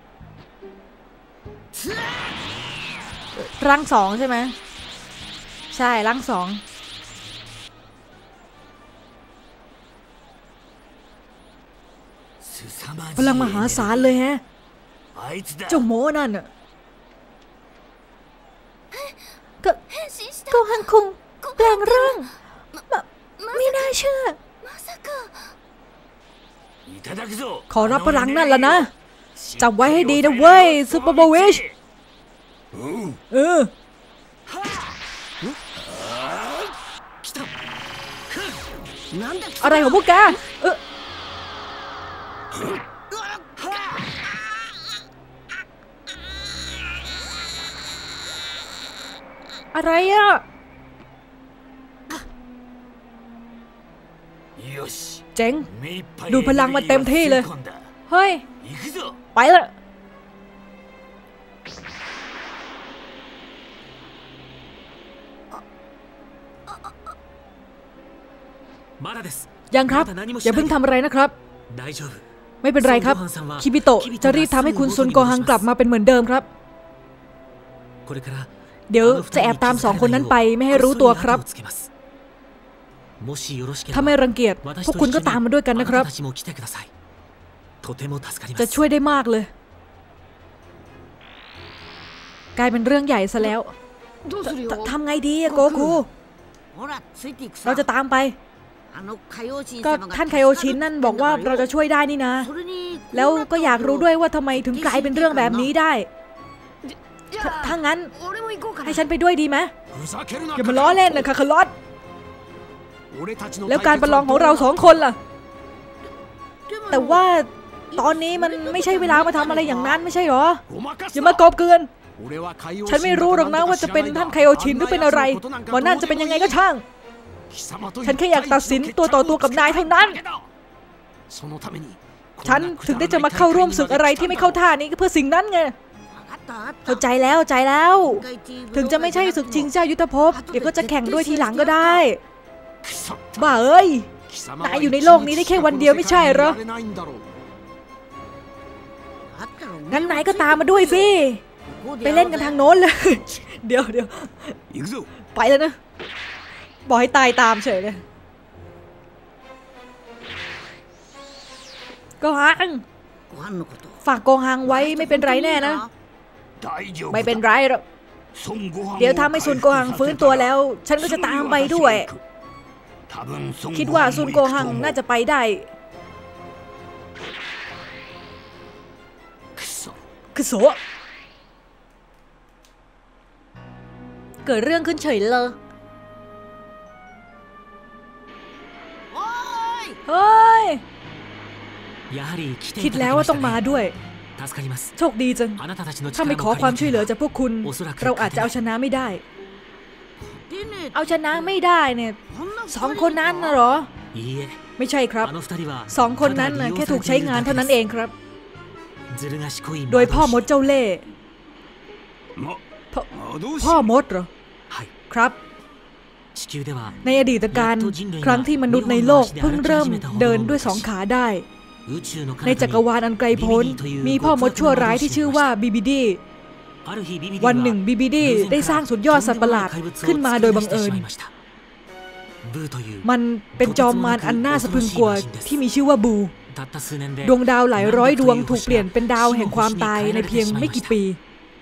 ร่าง2ใช่ไหมใช่ร่าง2พลังมหาศาลเลยฮะเจ้าโมนั่นน่ะโกหังคุงแปลงร่างไม่น่าเชื่อขอรับพลังนั่นแล้วนะจำไว้ให้ดีนะเว้ยซูเปอร์โบวิชอะไรของพวกแกอะไรอ่ะเจ๋งดูพลังมาเต็มที่เลยเฮ้ยไปละยังครับอย่าเพิ่งทำอะไรนะครับไม่เป็นไรครับคิบิโตะจะรีบทำให้คุณซุนโกหังกลับมาเป็นเหมือนเดิมครับเดี๋ยวจะแอบตาม2 คนนั้นไปไม่ให้รู้ตัวครับถ้าไม่รังเกียจพวกคุณก็ตามมาด้วยกันนะครับจะช่วยได้มากเลยกลายเป็นเรื่องใหญ่ซะแล้วทำไงดีอะโกคูเราจะตามไปก็ท่านไคโอชินนั่นบอกว่าเราจะช่วยได้นี่นะแล้วก็อยากรู้ด้วยว่าทำไมถึงกลายเป็นเรื่องแบบนี้ได้ถ้างั้นให้ฉันไปด้วยดีไหมอย่ามาล้อเล่นนะคาคาลอสแล้วการประลองของเรา2 คนล่ะแต่ว่าตอนนี้มันไม่ใช่เวลามาทำอะไรอย่างนั้นไม่ใช่หรออย่ามากบเกินฉันไม่รู้หรอกนะว่าจะเป็นท่านไคโอชินหรือเป็นอะไรวันนั้นจะเป็นยังไงก็ช่างฉันแค่อยากตัดสินตัวต่อตัวกับนายเท่านั้นฉันถึงได้จะมาเข้าร่วมศึกอะไรที่ไม่เข้าท่านี้ก็เพื่อสิ่งนั้นไงเข้าใจแล้วถึงจะไม่ใช่ศึกชิงเจ้ายุทธภพเดี๋ยวก็จะแข่งด้วยทีหลังก็ได้บ้าเอ้ยนายอยู่ในโลกนี้ได้แค่วันเดียวไม่ใช่เหรองั้นนายก็ตามมาด้วยสิไปเล่นกันทางโน้นเลยเดี๋ยวไปแล้วนะบอกให้ตายตามเฉยเลยโกฮังฝากโกฮังไว้ไม่เป็นไรแน่นะไม่เป็นไรหรอกเดี๋ยวถ้าไม่ซุนโกฮังฟื้นตัวแล้วฉันก็จะตามไปด้วยคิดว่าซุนโกฮังน่าจะไปได้คือโสเกิดเรื่องขึ้นเฉยเลยเฮ้ยคิดแล้วว่าต้องมาด้วยโชคดีจังถ้าไม่ขอความช่วยเหลือจากพวกคุณเราอาจจะเอาชนะไม่ได้เอาชนะไม่ได้เนี่ย2 คนนั้นนะเหรอไม่ใช่ครับ2 คนนั้นแค่ถูกใช้งานเท่านั้นเองครับโดยพ่อมดเจ้าเล่ห์พ่อมดเหรอครับในอดีตการครั้งที่มนุษย์ในโลกเพิ่งเริ่มเดินด้วย2 ขาได้ในจักรวาลอันไกลโพ้นมีพ่อมดชั่วร้ายที่ชื่อว่าบีบีดีวันหนึ่งบีบีดีได้สร้างสุดยอดสัตว์ประหลาดขึ้นมาโดยบังเอิญมันเป็นจอมมารอันน่าสะพรึงกลัวที่มีชื่อว่าบูดวงดาวหลายร้อยดวงถูกเปลี่ยนเป็นดาวแห่งความตายในเพียงไม่กี่ปี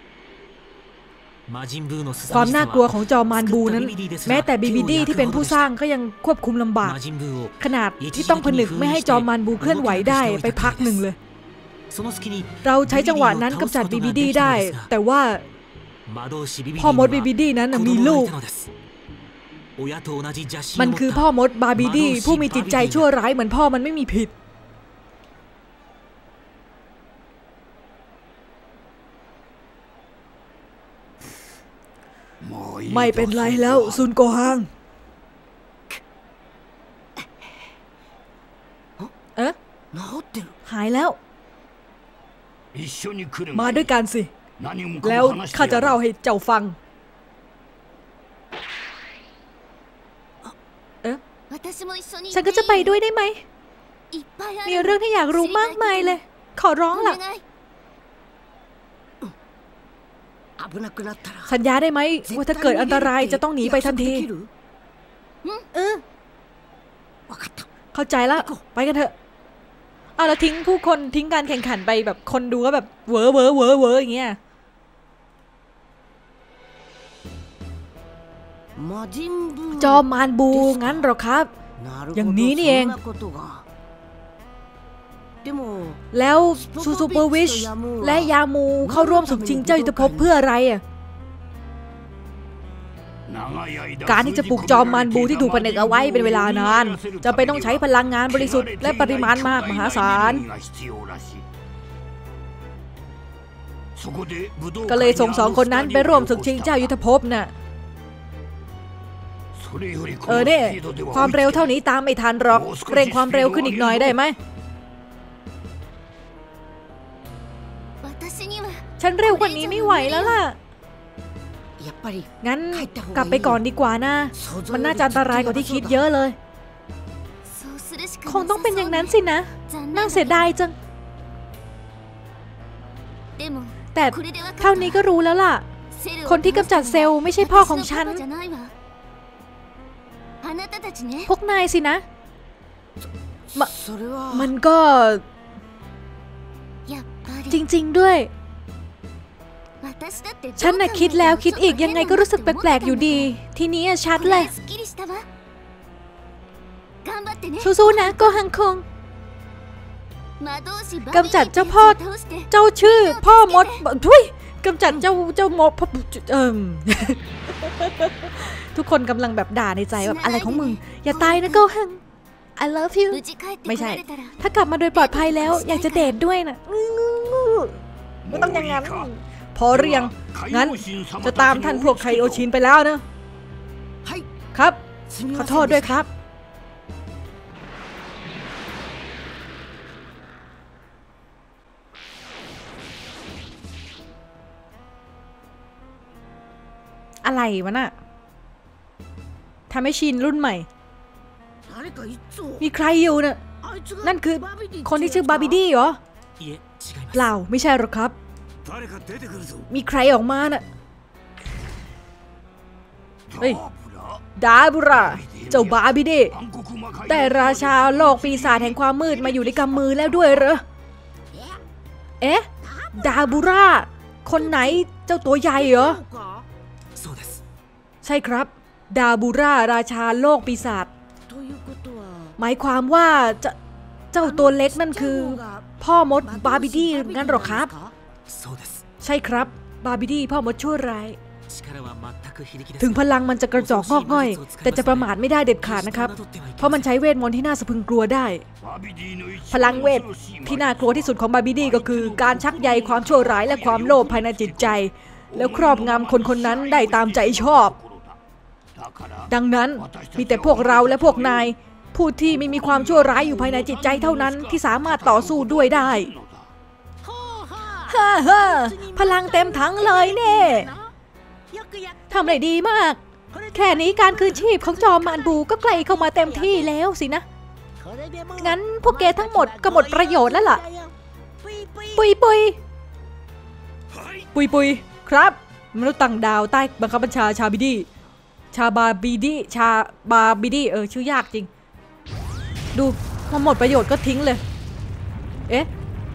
ความน่ากลัวของจอมมารบูนั้นแม้แต่บีบีดีที่เป็นผู้สร้างก็ยังควบคุมลำบากขนาดที่ต้องผนึกไม่ให้จอมมารบูเคลื่อนไหวได้ไปพักหนึ่งเลยเราใช้จังหวะนั้นกำจัดบีบีดีได้แต่ว่าพ่อมดบีบีดีนั้นมีลูกมันคือพ่อมดบาบีดีผู้มีจิตใจชั่วร้ายเหมือนพ่อมันไม่มีผิดไม่เป็นไรแล้วซุนโกฮังหายแล้วมาด้วยกันสิแล้วข้าจะเล่าให้เจ้าฟังฉันก็จะไปด้วยได้ไหมมีเรื่องที่อยากรู้มากมายเลยขอร้องล่ะสัญญาได้ไหมว่าถ้าเกิดอันตรายจะต้องหนีไปทันทีเข้าใจแล้วไปกันเถอะเอาแล้วทิ้งผู้คนทิ้งการแข่งขันไปแบบคนดูก็แบบเวออย่างเงี้ยจอมมารบูงั้นหรอครับอย่างนี้นี่เองแล้วซูเปอร์วิชและยามูเข้าร่วมศึกชิงเจ้ายุทธภพเพื่ออะไรอ่ะการที่จะปลุกจอมมารบูที่ถูกผนึกเอาไว้เป็นเวลานานจะไปต้องใช้พลังงานบริสุทธิ์และปริมาณมากมหาศาลก็เลยส่ง2 คนนั้นไปร่วมศึกชิงเจ้ายุทธภพน่ะเนี่ยความเร็วเท่านี้ตามไม่ทันหรอกเร่งความเร็วขึ้นอีกหน่อยได้ไหมฉันเร็วกว่านี้ไม่ไหวแล้วล่ะงั้นกลับไปก่อนดีกว่านะมันน่าจะอันตรายกว่าที่คิดเยอะเลยคงต้องเป็นอย่างนั้นสินะน่าเสียดายจังแต่เท่านี้ก็รู้แล้วล่ะคนที่กำจัดเซลล์ไม่ใช่พ่อของฉันพวกนายสินะมันก็จริงๆด้วยฉันน่ะคิดแล้วคิดอีกยังไงก็รู้สึกแปลกๆอยู่ดีทีนี้ชัดเลยสู้ๆนะโกฮังคงกำจัดเจ้าพ่อเจ้าชื่อพ่อมดทุยกำจัดเจ้ามดทุกคนกำลังแบบด่าในใจแบบอะไรของมึงอย่าตายนะโกฮัง I love you ไม่ใช่ถ้ากลับมาโดยปลอดภัยแล้วอยากจะเดทด้วยนะไม่ต้องอย่างนั้นพอเรียงงั้นจะตามท่านพวกไคโอชินไปแล้วนะครับขอโทษด้วยครับอะไรวะน่ะทำให้ชินรุ่นใหม่มีใครอยู่น่ะนั่นคือคนที่ชื่อบาร์บิดี้เหรอเปล่าไม่ใช่หรอกครับมีใครออกมาน่ะเฮ้ยดาบุระเจ้าบาร์บิดี้แต่ราชาโลกปีศาจแห่งความมืดมาอยู่ในกำมือแล้วด้วยเหรอเอ๊ะดาบุระคนไหนเจ้าตัวใหญ่เหรอใช่ครับดาบุระราชาโลกปีศาจหมายความว่าเจ้าตัวเล็กนั่นคือพ่อมดบาร์บิดี้งั้นหรอครับใช่ครับบาร์บิดี้พ่อมดชั่วร้ายถึงพลังมันจะกระจอกงอกง่อยแต่จะประมาทไม่ได้เด็ดขาดนะครับเพราะมันใช้เวทมนต์ที่น่าสะพรึงกลัวได้พลังเวทที่น่ากลัวที่สุดของบาร์บิดี้ก็คือการชักใยความชั่วร้ายและความโลภภายในจิตใจแล้วครอบงำคนคนนั้นได้ตามใจชอบดังนั้นมีแต่พวกเราและพวกนายผู้ที่ไม่มีความชั่วร้ายอยู่ภายในจิตใจเท่านั้นที่สามารถต่อสู้ด้วยได้ฮ่าฮ่าพลังเต็มถังเลยเน่ทำได้ดีมากแค่นี้การคืนชีพของจอมมารบูก็ใกล้เข้ามาเต็มที่แล้วสินะงั้นพวกแกทั้งหมดก็หมดประโยชน์แล้วล่ะปุยปุยปุยปุยครับมนุษย์ต่างดาวใต้บังคับบัญชาชาบิดี้ชาบาบิดี้ชาบาบิดี้ชื่อยากจริงดูพอหมดประโยชน์ก็ทิ้งเลยเอ๊ะ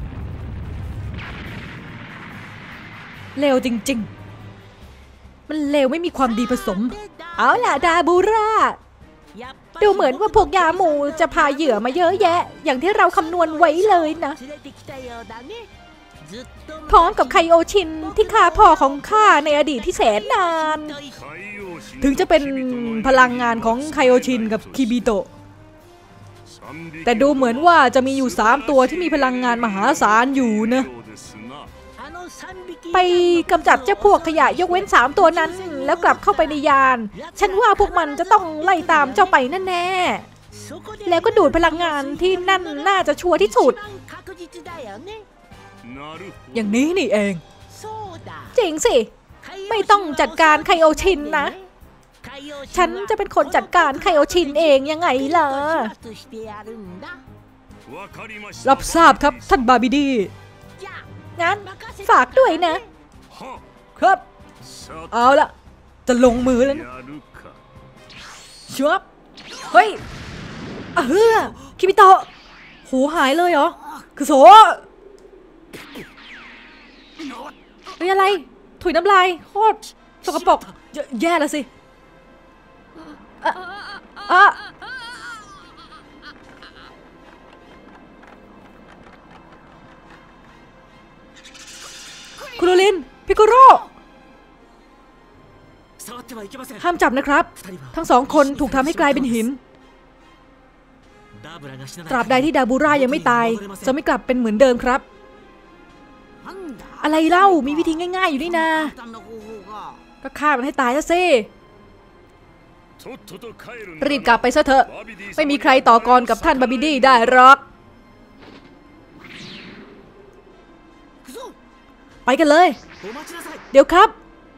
เลวจริงๆมันเลวไม่มีความดีผสมเอาล่ะดาบูราดูเหมือนว่าพวกยาหมูจะพาเหยื่อมาเยอะแยะอย่างที่เราคำนวณไว้เลยนะพร้อมกับไคโอชินที่ฆ่าพ่อของข้าในอดีตที่แสนนานถึงจะเป็นพลังงานของไคโอชินกับคิบิโตะแต่ดูเหมือนว่าจะมีอยู่3ตัวที่มีพลังงานมหาศาลอยู่นะไปกำจัดเจ้าพวกขยะยกเว้น3ตัวนั้นแล้วกลับเข้าไปในยานฉันว่าพวกมันจะต้องไล่ตามเจ้าไปแน่ๆแล้วก็ดูดพลังงานที่นั่นน่าจะชัวร์ที่สุดอย่างนี้นี่เองจริงสิไม่ต้องจัดการไคโอชินนะฉันจะเป็นคนจัดการไคโอชินเองยังไงล่ะรับทราบครับท่านบาร์บิดี้งั้นฝากด้วยนะครับเอาละจะลงมือแล้วนะชัวบเฮ้ยคิบิโตะหูหายเลยเหรอคือโสนี่อะไรถุยน้ำลายโคตรสกปรกแย่แล้วสิคุโรลินพิโกโร่ห้ามจับนะครับทั้ง2คนถูกทำให้กลายเป็นหินตราบใดที่ดาบูรายังไม่ตายจะไม่กลับเป็นเหมือนเดิมครับอะไรเล่ามีวิธีง่ายๆอยู่นี่นาก็ฆ่ามันให้ตายซะสิรีบกลับไปซะเถอะไม่มีใครต่อกรกับท่านบาร์บิดี้ได้หรอกไปกันเลยเดี๋ยวครับ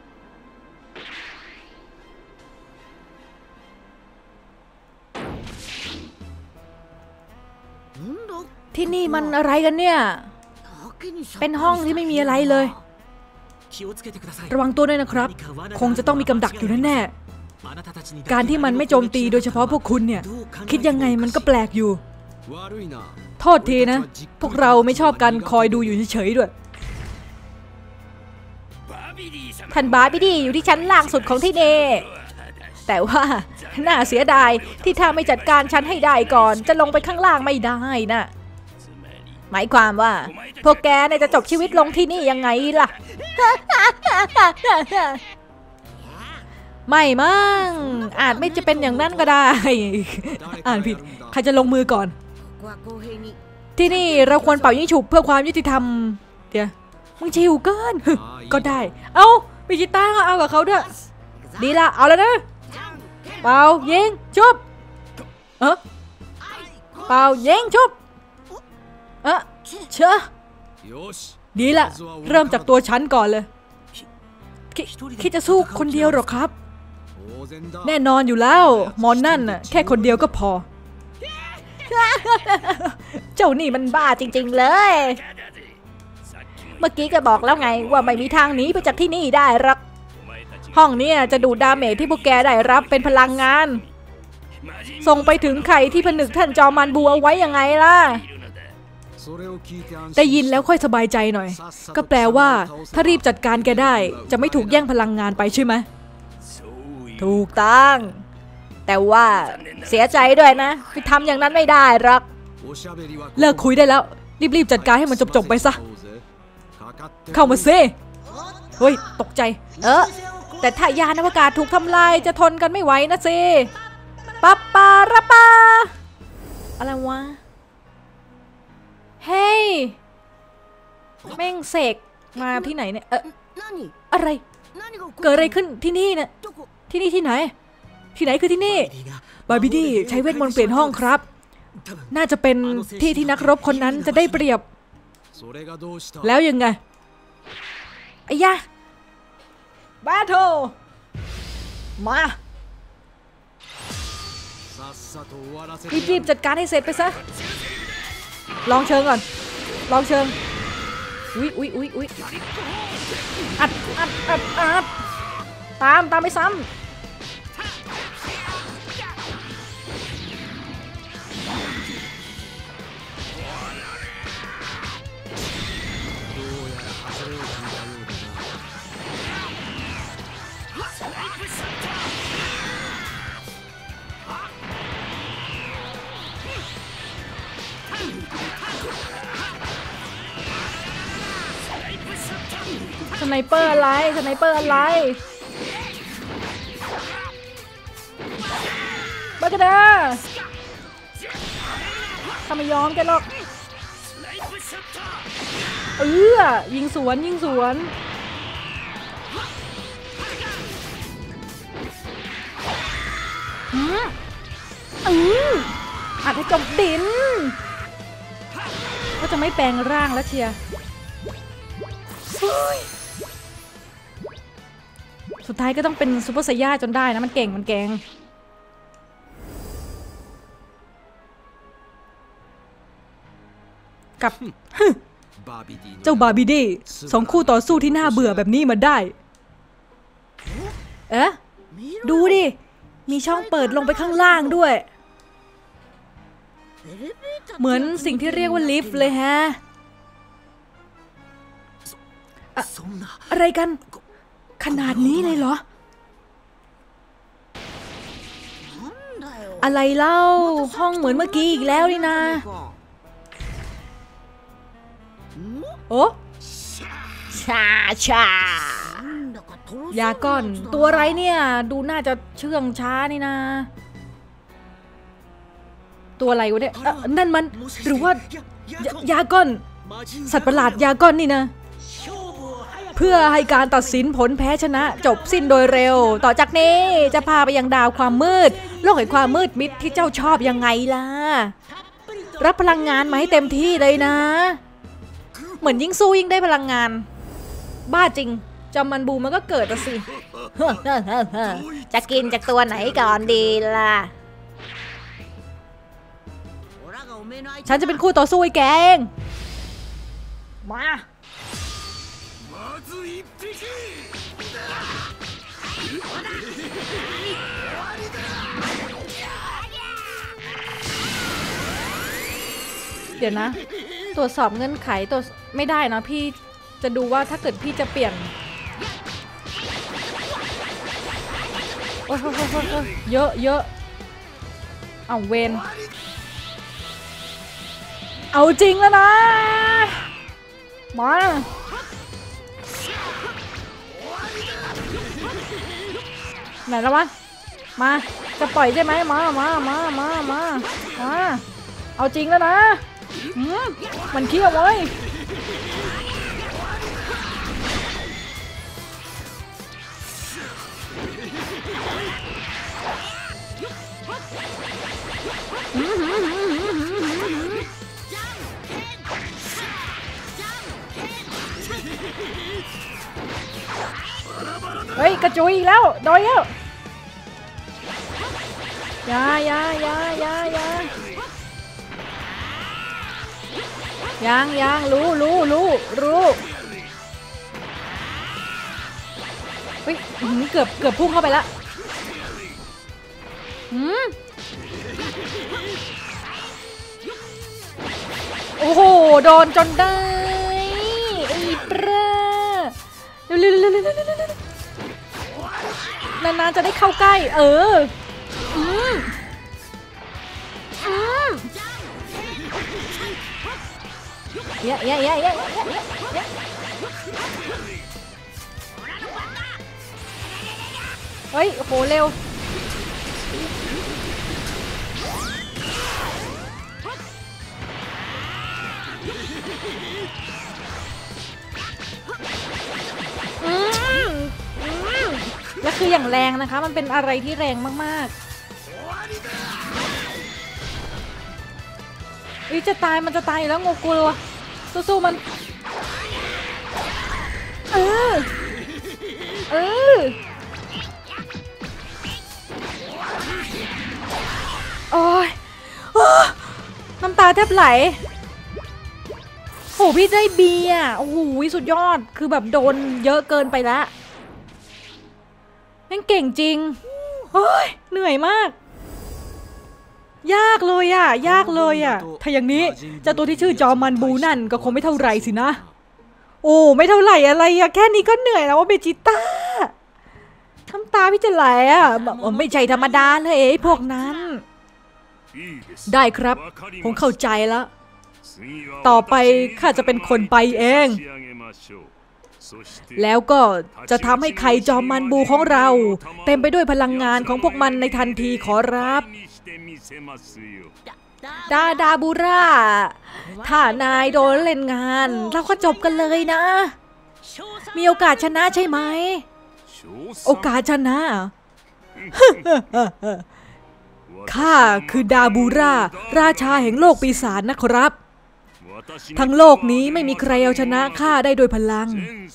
ที่นี่มันอะไรกันเนี่ยเป็นห้องที่ไม่มีอะไรเลยระวังตัวด้วยนะครับคงจะต้องมีกำดักอยู่แน่ๆการที่มันไม่โจมตีโดยเฉพาะพวกคุณเนี่ยคิดยังไงมันก็แปลกอยู่โทษทีนะพวกเราไม่ชอบกันคอยดูอยู่เฉยๆด้วยท่านบาร์บิดี้อยู่ที่ชั้นล่างสุดของที่นี่แต่ว่าน่าเสียดายที่ถ้าไม่จัดการฉันให้ได้ก่อนจะลงไปข้างล่างไม่ได้นะหมายความว่าพวกแกเนี่ยจะจบชีวิตลงที่นี่ยังไงล่ะ ไม่มั้งอาจไม่จะเป็นอย่างนั้นก็ได้อ่านผิดใครจะลงมือก่อนที่นี่เราควรเป่ายิงฉุบเพื่อความยุติธรรมเดี๋ยวมึงชิวเกินก็ได้เอ้ามีกีตาร์ก็เอากับเขาด้วยดีละเอาแล้วนะเป่ายิงฉุบเป่ายิงฉุบเชอะดีละเริ่มจากตัวฉันก่อนเลยคิดจะสู้คนเดียวหรอครับแน่นอนอยู่แล้วหมอนั่นน่ะแค่คนเดียวก็พอ เจ้านี่มันบ้าจริงๆเลยเมื่อกี้ก็บอกแล้วไงว่าไม่มีทางหนีไปจากที่นี่ได้หรอกห้องนี้จะดูดดาเมจที่พวกแกได้รับเป็นพลังงานส่งไปถึงใครที่ผนึกท่านจอมันบูเอาไว้ยังไงล่ะได้ยินแล้วค่อยสบายใจหน่อยก็แปลว่าถ้ารีบจัดการแกได้จะไม่ถูกแย่งพลังงานไปใช่ไหมถูกต้องแต่ว่าเสียใจด้วยนะไปทำอย่างนั้นไม่ได้หรอกเลิกคุยได้แล้วรีบๆจัดการให้มันจบๆไปซะเข้ามาซิเฮ้ยตกใจแต่ถ้ายานอวกาศถูกทำลายจะทนกันไม่ไหวนะซิปั๊บปาระปาอะไรวะเฮ้ยแม่งเสกมาที่ไหนเนี่ยอะไรเกิดอะไรขึ้นที่นี่เนี่ยที่นี่ที่ไหนคือที่นี่บาร์บี้ดี้ใช้เวทมนต์เปลี่ยนห้องครับน่าจะเป็นที่ที่นักรบคนนั้นจะได้เปรียบแล้วยังไงไอ้ยะแบทเทิลมารีบจัดการให้เสร็จไปซะลองเชิงก่อนลองเชิงอุ๊ยอัดตามไปซ้ำสไนเปอร์อะไรบากาดาทำไมยอมแกหรอกยิงสวนอาจจะจมดินก็จะไม่แปลงร่างแล้วเชียร์สุดท้ายก็ต้องเป็นซูเปอร์ไซย่าจนได้นะมันเก่งกับเจ้าบาร์บี้ดี้สองคู่ต่อสู้ที่น่าเบื่อแบบนี้มาได้ดูดิมีช่องเปิดลงไปข้างล่างด้วยเหมือนสิ่งที่เรียกว่าลิฟต์เลยฮะอะไรกันขนาดนี้เลยเหรออะไรเล่าห้องเหมือนเมื่อกี้อีกแล้วนี่นะโอ้ชายาก้อนตัวไรเนี่ยดูน่าจะเชื่องช้านี่นะตัวอะไรวะเนี่ยนั่นมันหรือว่ายาก้อนสัตว์ประหลาดยาก้อนนี่นะเพื่อให้การตัดสินผลแพ้ชนะจบสิ้นโดยเร็วต่อจากนี้จะพาไปยังดาวความมืดโลกแห่งความมืดมิดที่เจ้าชอบยังไงล่ะรับพลังงานมาให้เต็มที่เลยนะเหมือนยิ่งสู้ยิ่งได้พลังงานบ้าจริงจอมมันบูมันก็เกิดสิ จะกินจากตัวไหนก่อนดีล่ะฉันจะเป็นคู่ต่อสู้ไอ้แกงมาเดี๋ยวนะตรวจสอบเงื่อนไขตัวไม่ได้นะพี่จะดูว่าถ้าเกิดพี่จะเปลี่ยนโอ้ยเยอะเอาเวนเอาจริงแล้วนะมาไหนแล้ววะมาจะปล่อยใช่ไหมมาเอาจริงแล้วนะมันเขี้ยวไว้เฮ้ยกระจุยอีกแล้วโดนแล้วยายางรู้เฮ้ยเกือบพุ่งเข้าไปละโอ้โหโดนจนได้อีปราเร็วนานๆจะได้เข้าใกล้เฮ้ยโหเร็วและคืออย่างแรงนะคะมันเป็นอะไรที่แรงมากๆจะตายมันจะตายแล้วโงกุลวะสู้ๆมันโอ้ยน้ำตาแทบไหลโหพี่ได้บีอ่ะโอ้โหสุดยอดคือแบบโดนเยอะเกินไปแล้วแม่งเก่งจริงเฮ้ยเหนื่อยมากยากเลยอ่ะถ้าอย่างนี้เจ้าตัวที่ชื่อจอมันบูนั่นก็คงไม่เท่าไรสินะโอ้ไม่เท่าไหร่อะไรอะแค่นี้ก็เหนื่อยแล้วว่าเบจิต้าน้ำตาพี่จะไหลอ่ะไม่ใช่ธรรมดาเลยพวกนั้นได้ครับผมเข้าใจแล้วต่อไปข้าจะเป็นคนไปเองแล้วก็จะทำให้ไข่จอมมันบูของเราเต็มไปด้วยพลังงานของพวกมันในทันทีขอรับดาบูราถ้านายโดนเล่นงานเราก็จบกันเลยนะมีโอกาสชนะใช่ไหมโอกาสชนะข้าคือดาบูราราชาแห่งโลกปีศาจนะครับทั้งโลกนี้ไม่มีใครเอาชนะข้าได้โดยพลัง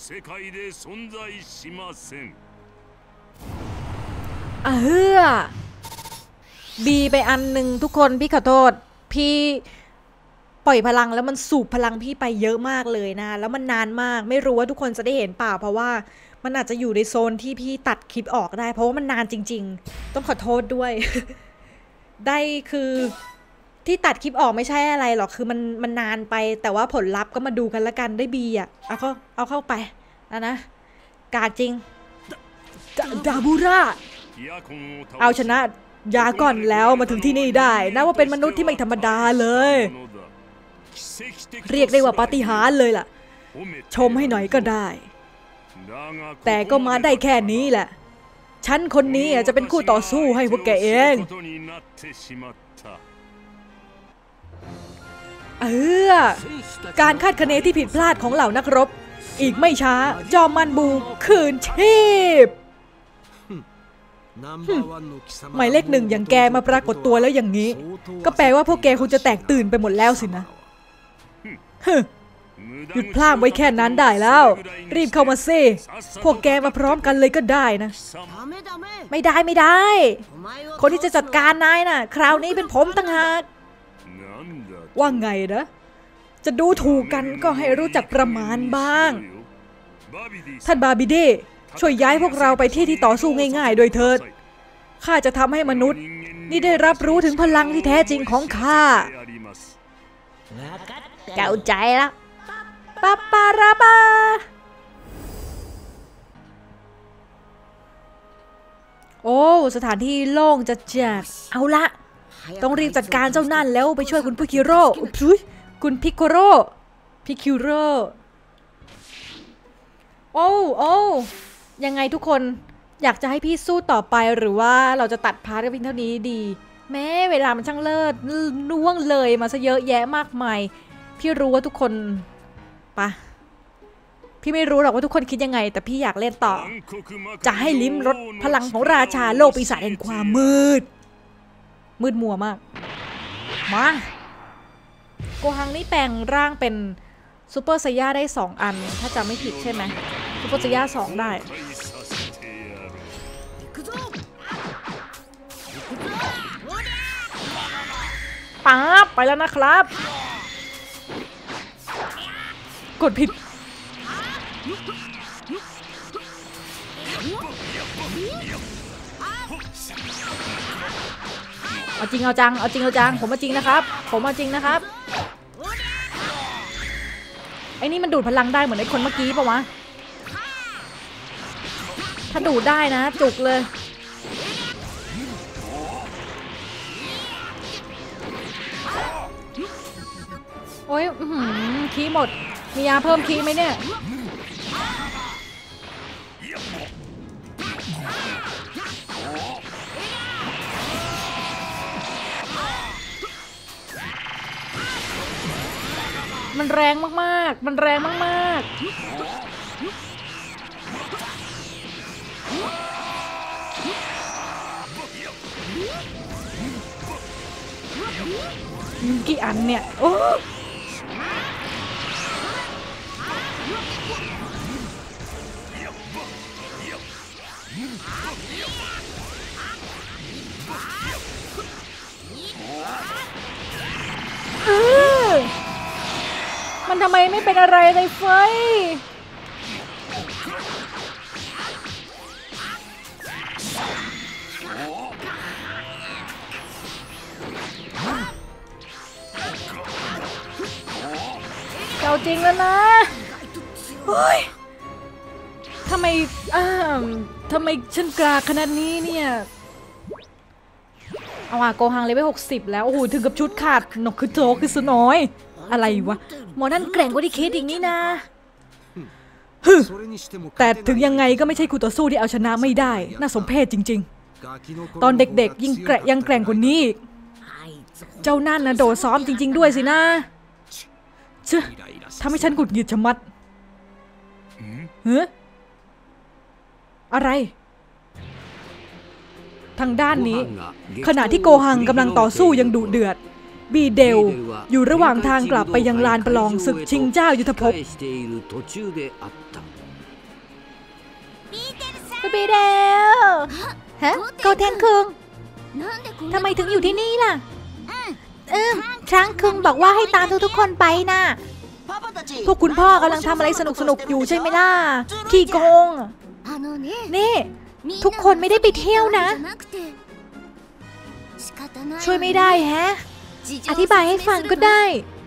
บีไปอันหนึ่งทุกคนพี่ขอโทษพี่ปล่อยพลังแล้วมันสูบพลังพี่ไปเยอะมากเลยนะแล้วมันนานมากไม่รู้ว่าทุกคนจะได้เห็นเปล่าเพราะว่ามันอาจจะอยู่ในโซนที่พี่ตัดคลิปออกได้เพราะว่ามันนานจริงๆต้องขอโทษด้วย ได้คือที่ตัดคลิปออกไม่ใช่อะไรหรอกคือมันนานไปแต่ว่าผลลัพธ์ก็มาดูกันละกันได้บีอ่ะเอาเข้าไปนะกาจริงดาบูราเอาชนะยาก่อนแล้วมาถึงที่นี่ได้นะว่าเป็นมนุษย์ที่ไม่ธรรมดาเลยเรียกได้ว่าปาฏิหาริย์เลยล่ะชมให้หน่อยก็ได้แต่ก็มาได้แค่นี้แหละฉันคนนี้จะเป็นคู่ต่อสู้ให้พวกแกเองการคาดคะเนที่ผิดพลาดของเหล่านักรบอีกไม่ช้าจอมมันบูคืนชีพหมายเลข 1อย่างแกมาปรากฏตัวแล้วอย่างนี้ก็แปลว่าพวกแกคงจะแตกตื่นไปหมดแล้วสินะหยุดพลาดไว้แค่นั้นได้แล้วรีบเข้ามาสิพวกแกมาพร้อมกันเลยก็ได้นะไม่ได้คนที่จะจัดการนายน่ะคราวนี้เป็นผมต่างหากว่าไงนะจะดูถูกกันก็ให้รู้จักประมาณบ้างท่านบาบิเดช่วยย้ายพวกเราไปที่ต่อสู้ง่ายๆโดยเถิดข้าจะทำให้มนุษย์นี่ได้รับรู้ถึงพลังที่แท้จริงของข้าเข้าใจแล้วปาปาราบาโอ้สถานที่โล่งจะแจกเอาละต้องรีบจัดการเจ้านั่นแล้วไปช่วยคุณพิคิโร่คุณพิโคโร่โอ้ยังไงทุกคนอยากจะให้พี่สู้ต่อไปหรือว่าเราจะตัดพาร์ทกันเพียงเท่านี้ดีแม้เวลามันช่างเลิศล่วงเลยมาซะเยอะแยะมากมายพี่รู้ว่าทุกคนปะพี่ไม่รู้หรอกว่าทุกคนคิดยังไงแต่พี่อยากเล่นต่อจะให้ลิ้มรสพลังของราชาโลกปีศาจแห่งความมืดมัวมากมาโกฮังนี่แปลงร่างเป็นซูเปอร์ไซย่าได้2อันถ้าจำไม่ผิดใช่ไหมซูเปอร์ไซย่า2ได้ป๊าบไปแล้วนะครับกดผิดเอาจริงเอาจังเอาจริงเอาจังผมเอาจริงนะครับผมเอาจริงนะครับไอ้นี่มันดูดพลังได้เหมือนไอ้คนเมื่อกี้ปะวะถ้าดูดได้นะจุกเลยโอ้ยคีหมดมียาเพิ่มคีไหมเนี่ยมันแรงมากๆมันแรงมากๆกี่อันเนี่ยโอ้มันทำไมไม่เป็นอะไรเลยเฟยเอาจริงแล้วนะเฮ้ยทำไมฉันกลาขนาดนี้เนี่ยเอาโกฮังเลเวล60แล้วโอ้โหถึงกับชุดขาดนกคือโจคือสน้อยอะไรวะหมอนั่นแกร่งกว่าที่เคสอีกนี่นะแต่ถึงยังไงก็ไม่ใช่คู่ต่อสู้ที่เอาชนะไม่ได้น่าสมเพชจริงๆตอนเด็กๆยังแกร่งกว่านี้เจ้านั่นนะโดดซ้อมจริงๆด้วยสินะเชื่อทำให้ฉันหงุดหงิดชะมัดเฮ้อะไรทางด้านนี้ขณะที่โกฮังกำลังต่อสู้ยังดุเดือดบีเดลอยู่ระหว่างทางกลับไปยังลานประลองศึกชิงเจ้ายุทธภพบีเดลฮะโกเทนคุงทำไมถึงอยู่ที่นี่ล่ะช้างคุงบอกว่าให้ตามทุกคนไปนะพวกคุณพ่อกำลังทำอะไรสนุกอยู่ใช่ไหมล่ะขี้โกงนี่ทุกคนไม่ได้ไปเที่ยวนะช่วยไม่ได้แฮะอธิบายให้ฟังก็ได้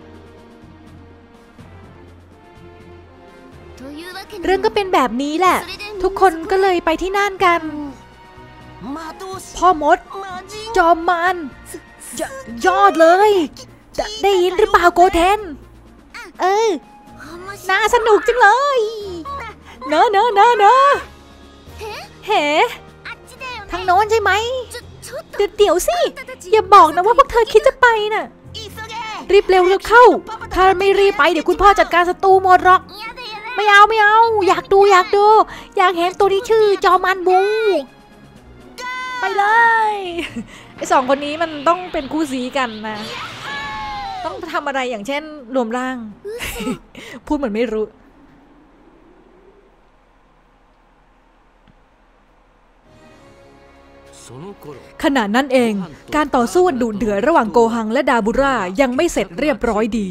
เรื่องก็เป็นแบบนี้แหละทุกคนก็เลยไปที่นั่นกันพ่อมดจอมมันยอดเลยจะได้ยินหรือเปล่าโกเทนน่าสนุกจังเลยเนอะเฮ้ทางโน้นใช่ไหมเดี๋ยวสิอย่าบอกนะว่าพวกเธอคิดจะไปน่ะรีบเร็วเข้าถ้าไม่รีบไปเดี๋ยวคุณพ่อจัดการศัตรูหมดหรอกไม่เอาอยากดูอยากเห็นตัวที่ชื่อจอมันบูไปเลยไอ้สองคนนี้มันต้องเป็นคู่สีกันนะต้องทำอะไรอย่างเช่นรวมร่างพูดเหมือนไม่รู้ขณะนั้นเองการต่อสู้ดุเดือดระหว่างโกฮังและดาบุรายังไม่เสร็จเรียบร้อยดี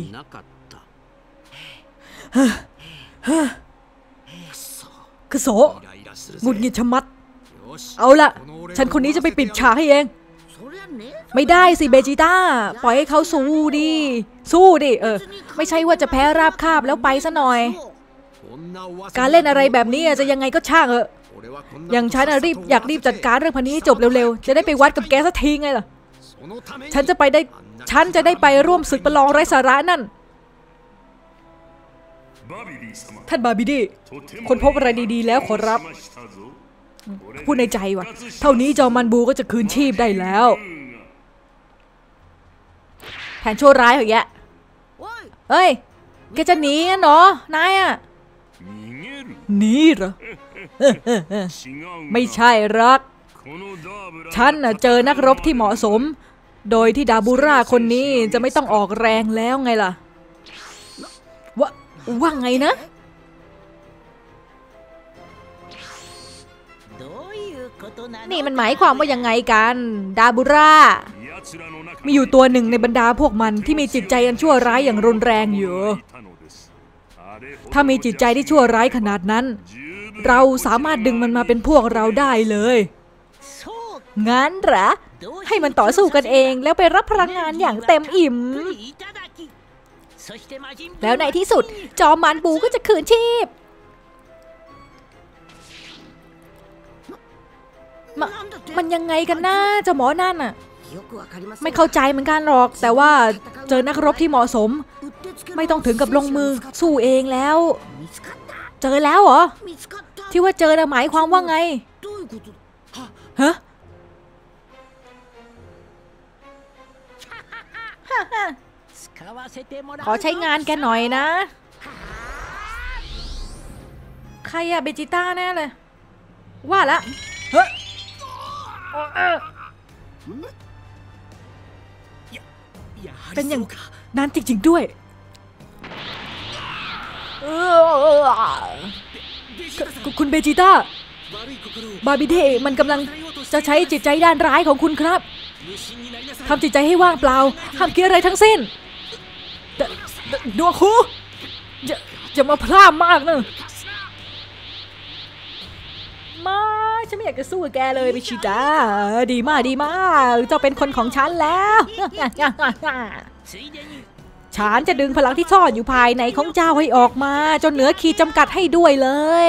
คือโสหงุดหงิดชะมัดเอาละฉันคนนี้จะไปปิดฉากให้เองไม่ได้สิเบจิต้าปล่อยให้เขาสู้ดิไม่ใช่ว่าจะแพ้ราบคาบแล้วไปซะหน่อยการเล่นอะไรแบบนี้จะยังไงก็ช่างอย่างฉันอยากรีบจัดการเรื่องพันนี้จบเร็วๆจะได้ไปวัดกับแกสักทีไงล่ะฉันจะได้ไปร่วมศึกประลองไร้สาระนั่นท่านบาบิดีคนพบอะไรดีๆแล้วขอรับพูดในใจว่ะเท่านี้จอมันบูก็จะคืนชีพได้แล้วแผนชั่วร้ายเหรอแยะเฮ้ยแกจะหนีงั้นเหรอนายอะหนีเหรอไม่ใช่รักฉันเจอนักรบที่เหมาะสมโดยที่ดาบูราคนนี้จะไม่ต้องออกแรงแล้วไงล่ะว่าไงนะนี่มันหมายความว่ายังไงกันดาบุรามีอยู่ตัวหนึ่งในบรรดาพวกมันที่มีจิตใจอันชั่วร้ายอย่างรุนแรงอยู่ถ้ามีจิตใจที่ชั่วร้ายขนาดนั้นเราสามารถดึงมันมาเป็นพวกเราได้เลยงั้นเหรอให้มันต่อสู้กันเองแล้วไปรับพลังงานอย่างเต็มอิ่มแล้วในที่สุดจอมมารบูก็จะคืนชีพมันยังไงกันนะเจ้าหมอนั่นน่ะไม่เข้าใจเหมือนกันหรอกแต่ว่าเจอนักรบที่เหมาะสมไม่ต้องถึงกับลงมือสู้เองแล้วเจอแล้วเหรอที่ว่าเจอหมายความว่าไงฮะขอใช้งานแกหน่อยนะใครอะเบจิต้าแน่เลยว่าละเฮ้ยเป็นอย่างนั้นจริงๆด้วยคุณเบจิต้าบาบิเดมันกำลังจะใช้จิตใจด้านร้ายของคุณครับทำจิตใจให้ว่างเปล่าห้ามคิดอะไรทั้งสิ้นดัวคูจะมาพลาดมากนะมาฉันไม่อยากจะสู้กับแกเลยเบจิต้าดีมากดีมากเจ้าเป็นคนของฉันแล้วฉันจะดึงพลังที่ซ่อนอยู่ภายในของเจ้าให้ออกมาจนเหนือขีดจำกัดให้ด้วยเลย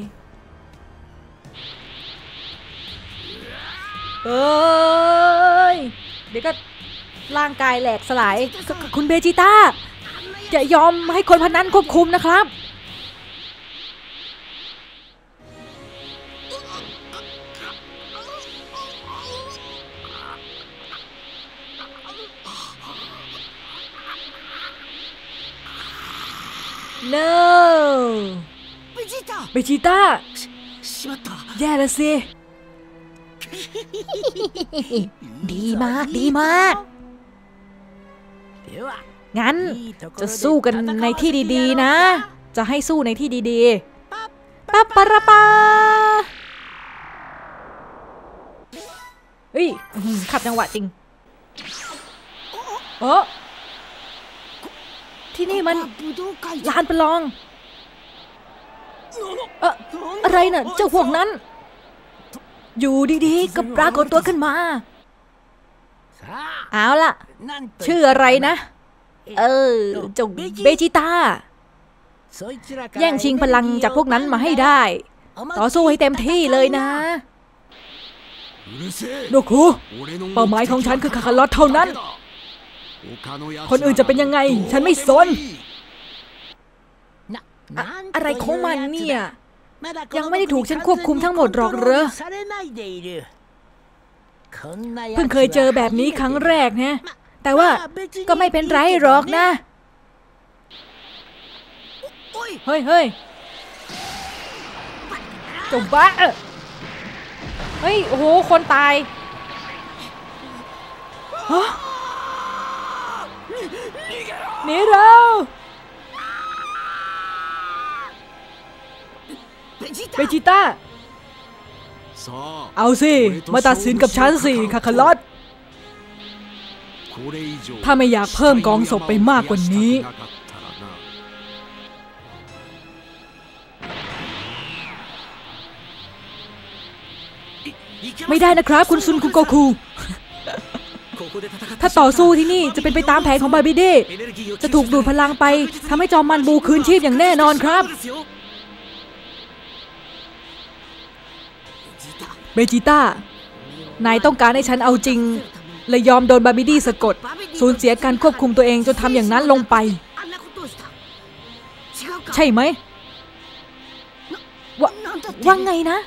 เอ้ยเดี๋ยวก็ร่างกายแหลกสลายคุณเบจิต้าจะยอมให้คนพนันควบคุมนะครับNo เบจิต้าแย่ละสิดีมากดีมากงั้นจะสู้กันในที่ดีๆนะจะให้สู้ในที่ดีๆปั๊บปะระปาเฮ้ยขัดจังหวะจริงที่นี่มันลานประลองอะไรน่ะเจ้าพวกนั้นอยู่ดีๆก็ปรากฏตัวขึ้นมาเอาล่ะชื่ออะไรนะเจ้าเบจิต้าแย่งชิงพลังจากพวกนั้นมาให้ได้ต่อสู้ให้เต็มที่เลยนะโดคุเป้าหมายของฉันคือคาคาลอตเท่านั้นคนอื่นจะเป็นยังไงฉันไม่สนอะไรของมันเนี่ยยังไม่ได้ถูกฉันควบคุมทั้งหมดหรอกเหรอเพิ่งเคยเจอแบบนี้ครั้งแรกนะแต่ว่าก็ไม่เป็นไรหรอกนะเฮ้ยจบบ้าเฮ้ยโอ้โหคนตายหนีเราเบจิต้าเอาสิมาตัดสินกับฉันสิคาคาลอตถ้าไม่อยากเพิ่มกองศพไปมากกว่านี้ไม่ได้นะครับคุณซุนคุโกคุถ้าต่อสู้ที่นี่จะเป็นไปตามแผนของบาบิเดจะถูกดูดพลังไปทำให้จอมมันบูคืนชีพอย่างแน่นอนครับเบจิต้านายต้องการให้ฉันเอาจริงเลยยอมโดนบาบิเดสะกดสูญเสียการควบคุมตัวเองจนทำอย่างนั้นลงไปใช่ไหมว่าไงนะ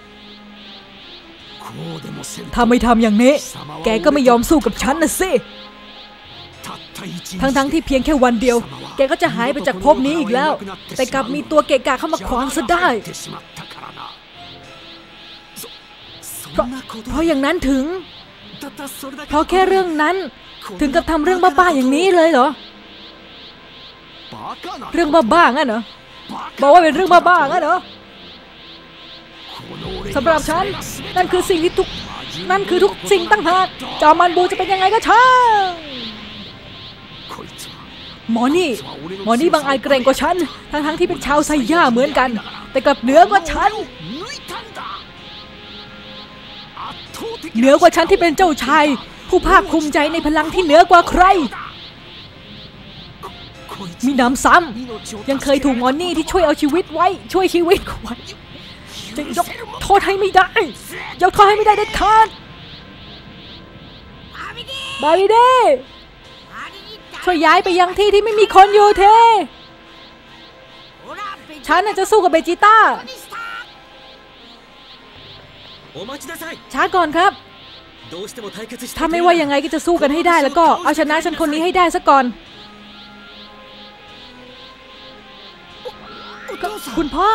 ถ้าไม่ทำอย่างนี้แกก็ไม่ยอมสู้กับฉันนะสิทั้งที่เพียงแค่วันเดียวแกก็จะหายไปจากภพนี้อีกแล้วแต่กลับมีตัวเกะกะเข้ามาขวางซะได้เพราะอย่างนั้นเพราะแค่เรื่องนั้นถึงกับทำเรื่องบ้าๆอย่างนี้เลยเหรอเรื่องบ้าๆงั้นเหรอบอกว่าเป็นเรื่องบ้าๆงั้นเหรอสำหรับฉันนั่นคือสิ่งที่นั่นคือทุกสิ่งตั้งหากจอมันบูจะเป็นยังไงก็ช่างหมอนี่บางอาจเกรงกว่าฉันทั้งที่เป็นชาวไซย่าเหมือนกันแต่กลับเหนือกว่าฉันที่เป็นเจ้าชายผู้ภาคภูมิใจในพลังที่เหนือกว่าใครมีน้ำซ้ำยังเคยถูกหมอนี่ที่ช่วยชีวิตไว้จะยกโทษให้ไม่ได้เด็ดขาดบาบิเด้ช่วยย้ายไปยังที่ที่ไม่มีคนอยู่เทฉันจะสู้กับเบจิต้าช้าก่อนครับถ้าไม่ว่ายังไงก็จะสู้กันให้ได้แล้วก็เอาชนะฉันคนนี้ให้ได้ซะก่อนคุณพ่อ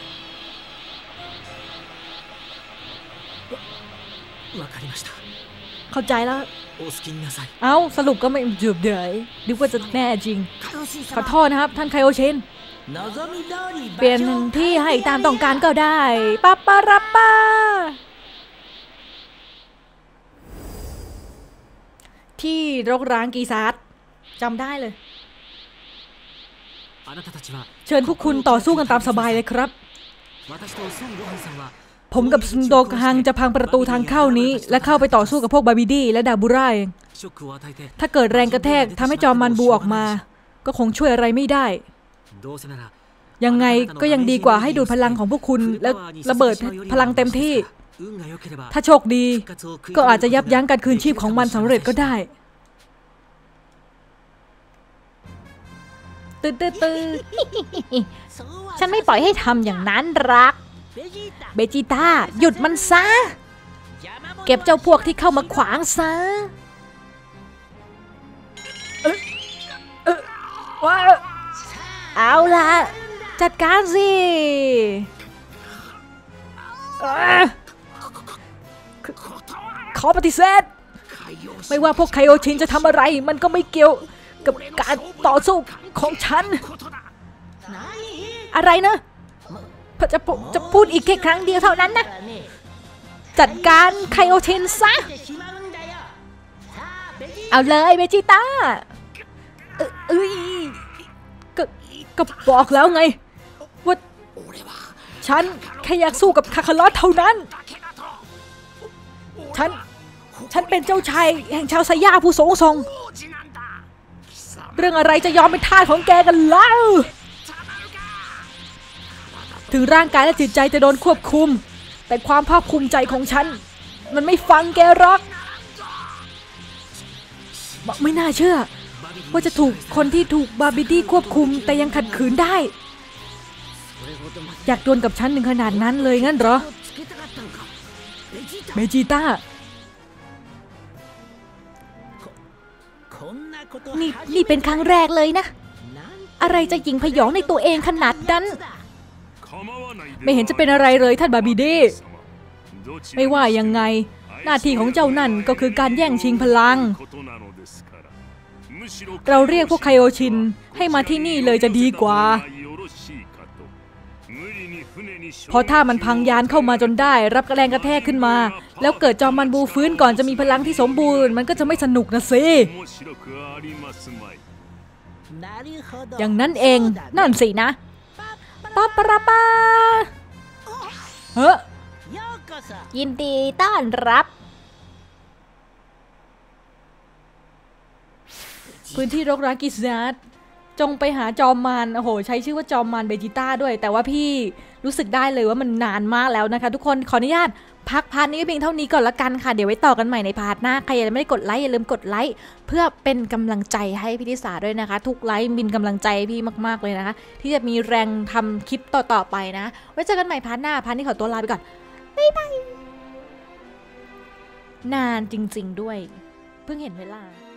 เข้าใจแล้วเอาสรุปก็ไม่หยุดเดี๋ยวนึกว่าจะแน่จริงขอโทษนะครับท่านไคโอชินเปลี่ยนที่ให้ตามต้องการก็ได้ปั๊บปะรับป้าที่รกร้างกีซาร์จำได้เลยเชิญพวกคุณต่อสู้กันตามสบายเลยครับผมกับซุนโดคังจะพังประตูทางเข้านี้และเข้าไปต่อสู้กับพวกบาบิดี้และดาบุร่าเองถ้าเกิดแรงกระแทกทำให้จอมมันบูออกมาก็คงช่วยอะไรไม่ได้ยังไงก็ยังดีกว่าให้ดูดพลังของพวกคุณและระเบิดพลังเต็มที่ถ้าโชคดีก็อาจจะยับยั้งการคืนชีพของมันสำเร็จก็ได้ตื่นฉันไม่ปล่อยให้ทำอย่างนั้นรักเบจิต้าหยุดมันซะเก็บเจ้าพวกที่เข้ามาขวางซะเอาล่ะจัดการสิขอปฏิเสธไม่ว่าพวกไคโอชินจะทำอะไรมันก็ไม่เกี่ยวกับการต่อสู้ของฉันอะไรนะจะพูดอีกแค่ครั้งเดียวเท่านั้นนะจัดการไคโอชินซะเอาเลยเบจิต้าก็บอกแล้วไงว่าฉันแค่อยากสู้กับคาคาลอสเท่านั้นฉันเป็นเจ้าชายแห่งชาวไซย่าผู้สูงส่งเรื่องอะไรจะยอมเป็นทาสของแกกันแล้วถึงร่างกายและจิตใจจะโดนควบคุมแต่ความภาคภูมิใจของฉันมันไม่ฟังแกหรอกไม่น่าเชื่อว่าจะถูกคนที่ถูกบาบิดี้ควบคุมแต่ยังขัดขืนได้อยากดวลกับฉันถึงขนาดนั้นเลยงั้นเหรอเบจิต้านี่เป็นครั้งแรกเลยนะอะไรจะหยิ่งพยองในตัวเองขนาดนั้นไม่เห็นจะเป็นอะไรเลยท่านบาบิเด้ไม่ว่ายังไงหน้าที่ของเจ้านั่นก็คือการแย่งชิงพลังเราเรียกพวกไคโอชินให้มาที่นี่เลยจะดีกว่าเพราะถ้ามันพังยานเข้ามาจนได้รับแรงกระแทกขึ้นมาแล้วเกิดจอมมันบูฟื้นก่อนจะมีพลังที่สมบูรณ์มันก็จะไม่สนุกนะสิอย่างนั้นเองนั่นสินะป๊าปะป้ายินดีต้อนรับพื้นที่รกร้างกิซาร์จงไปหาจอมมารโอ้โหใช้ชื่อว่าจอมมารเบจิต้าด้วยแต่ว่าพี่รู้สึกได้เลยว่ามันนานมากแล้วนะคะทุกคนขออนุญาตพักพาร์ทนี้เพียงเท่านี้ก่อนละกันค่ะเดี๋ยวไว้ต่อกันใหม่ในพาร์ทหน้าใครยังไม่ได้กดไลค์อย่าลืมกดไลค์เพื่อเป็นกำลังใจให้พี่ธิสาด้วยนะคะทุกไลค์มีกำลังใจพี่มากๆเลยนะคะที่จะมีแรงทำคลิปต่อๆไปนะไว้เจอกันใหม่พาร์ทหน้าพาร์ทนี้ขอตัวลาไปก่อนบ๊ายบายนานจริงๆด้วยเพิ่งเห็นเวลา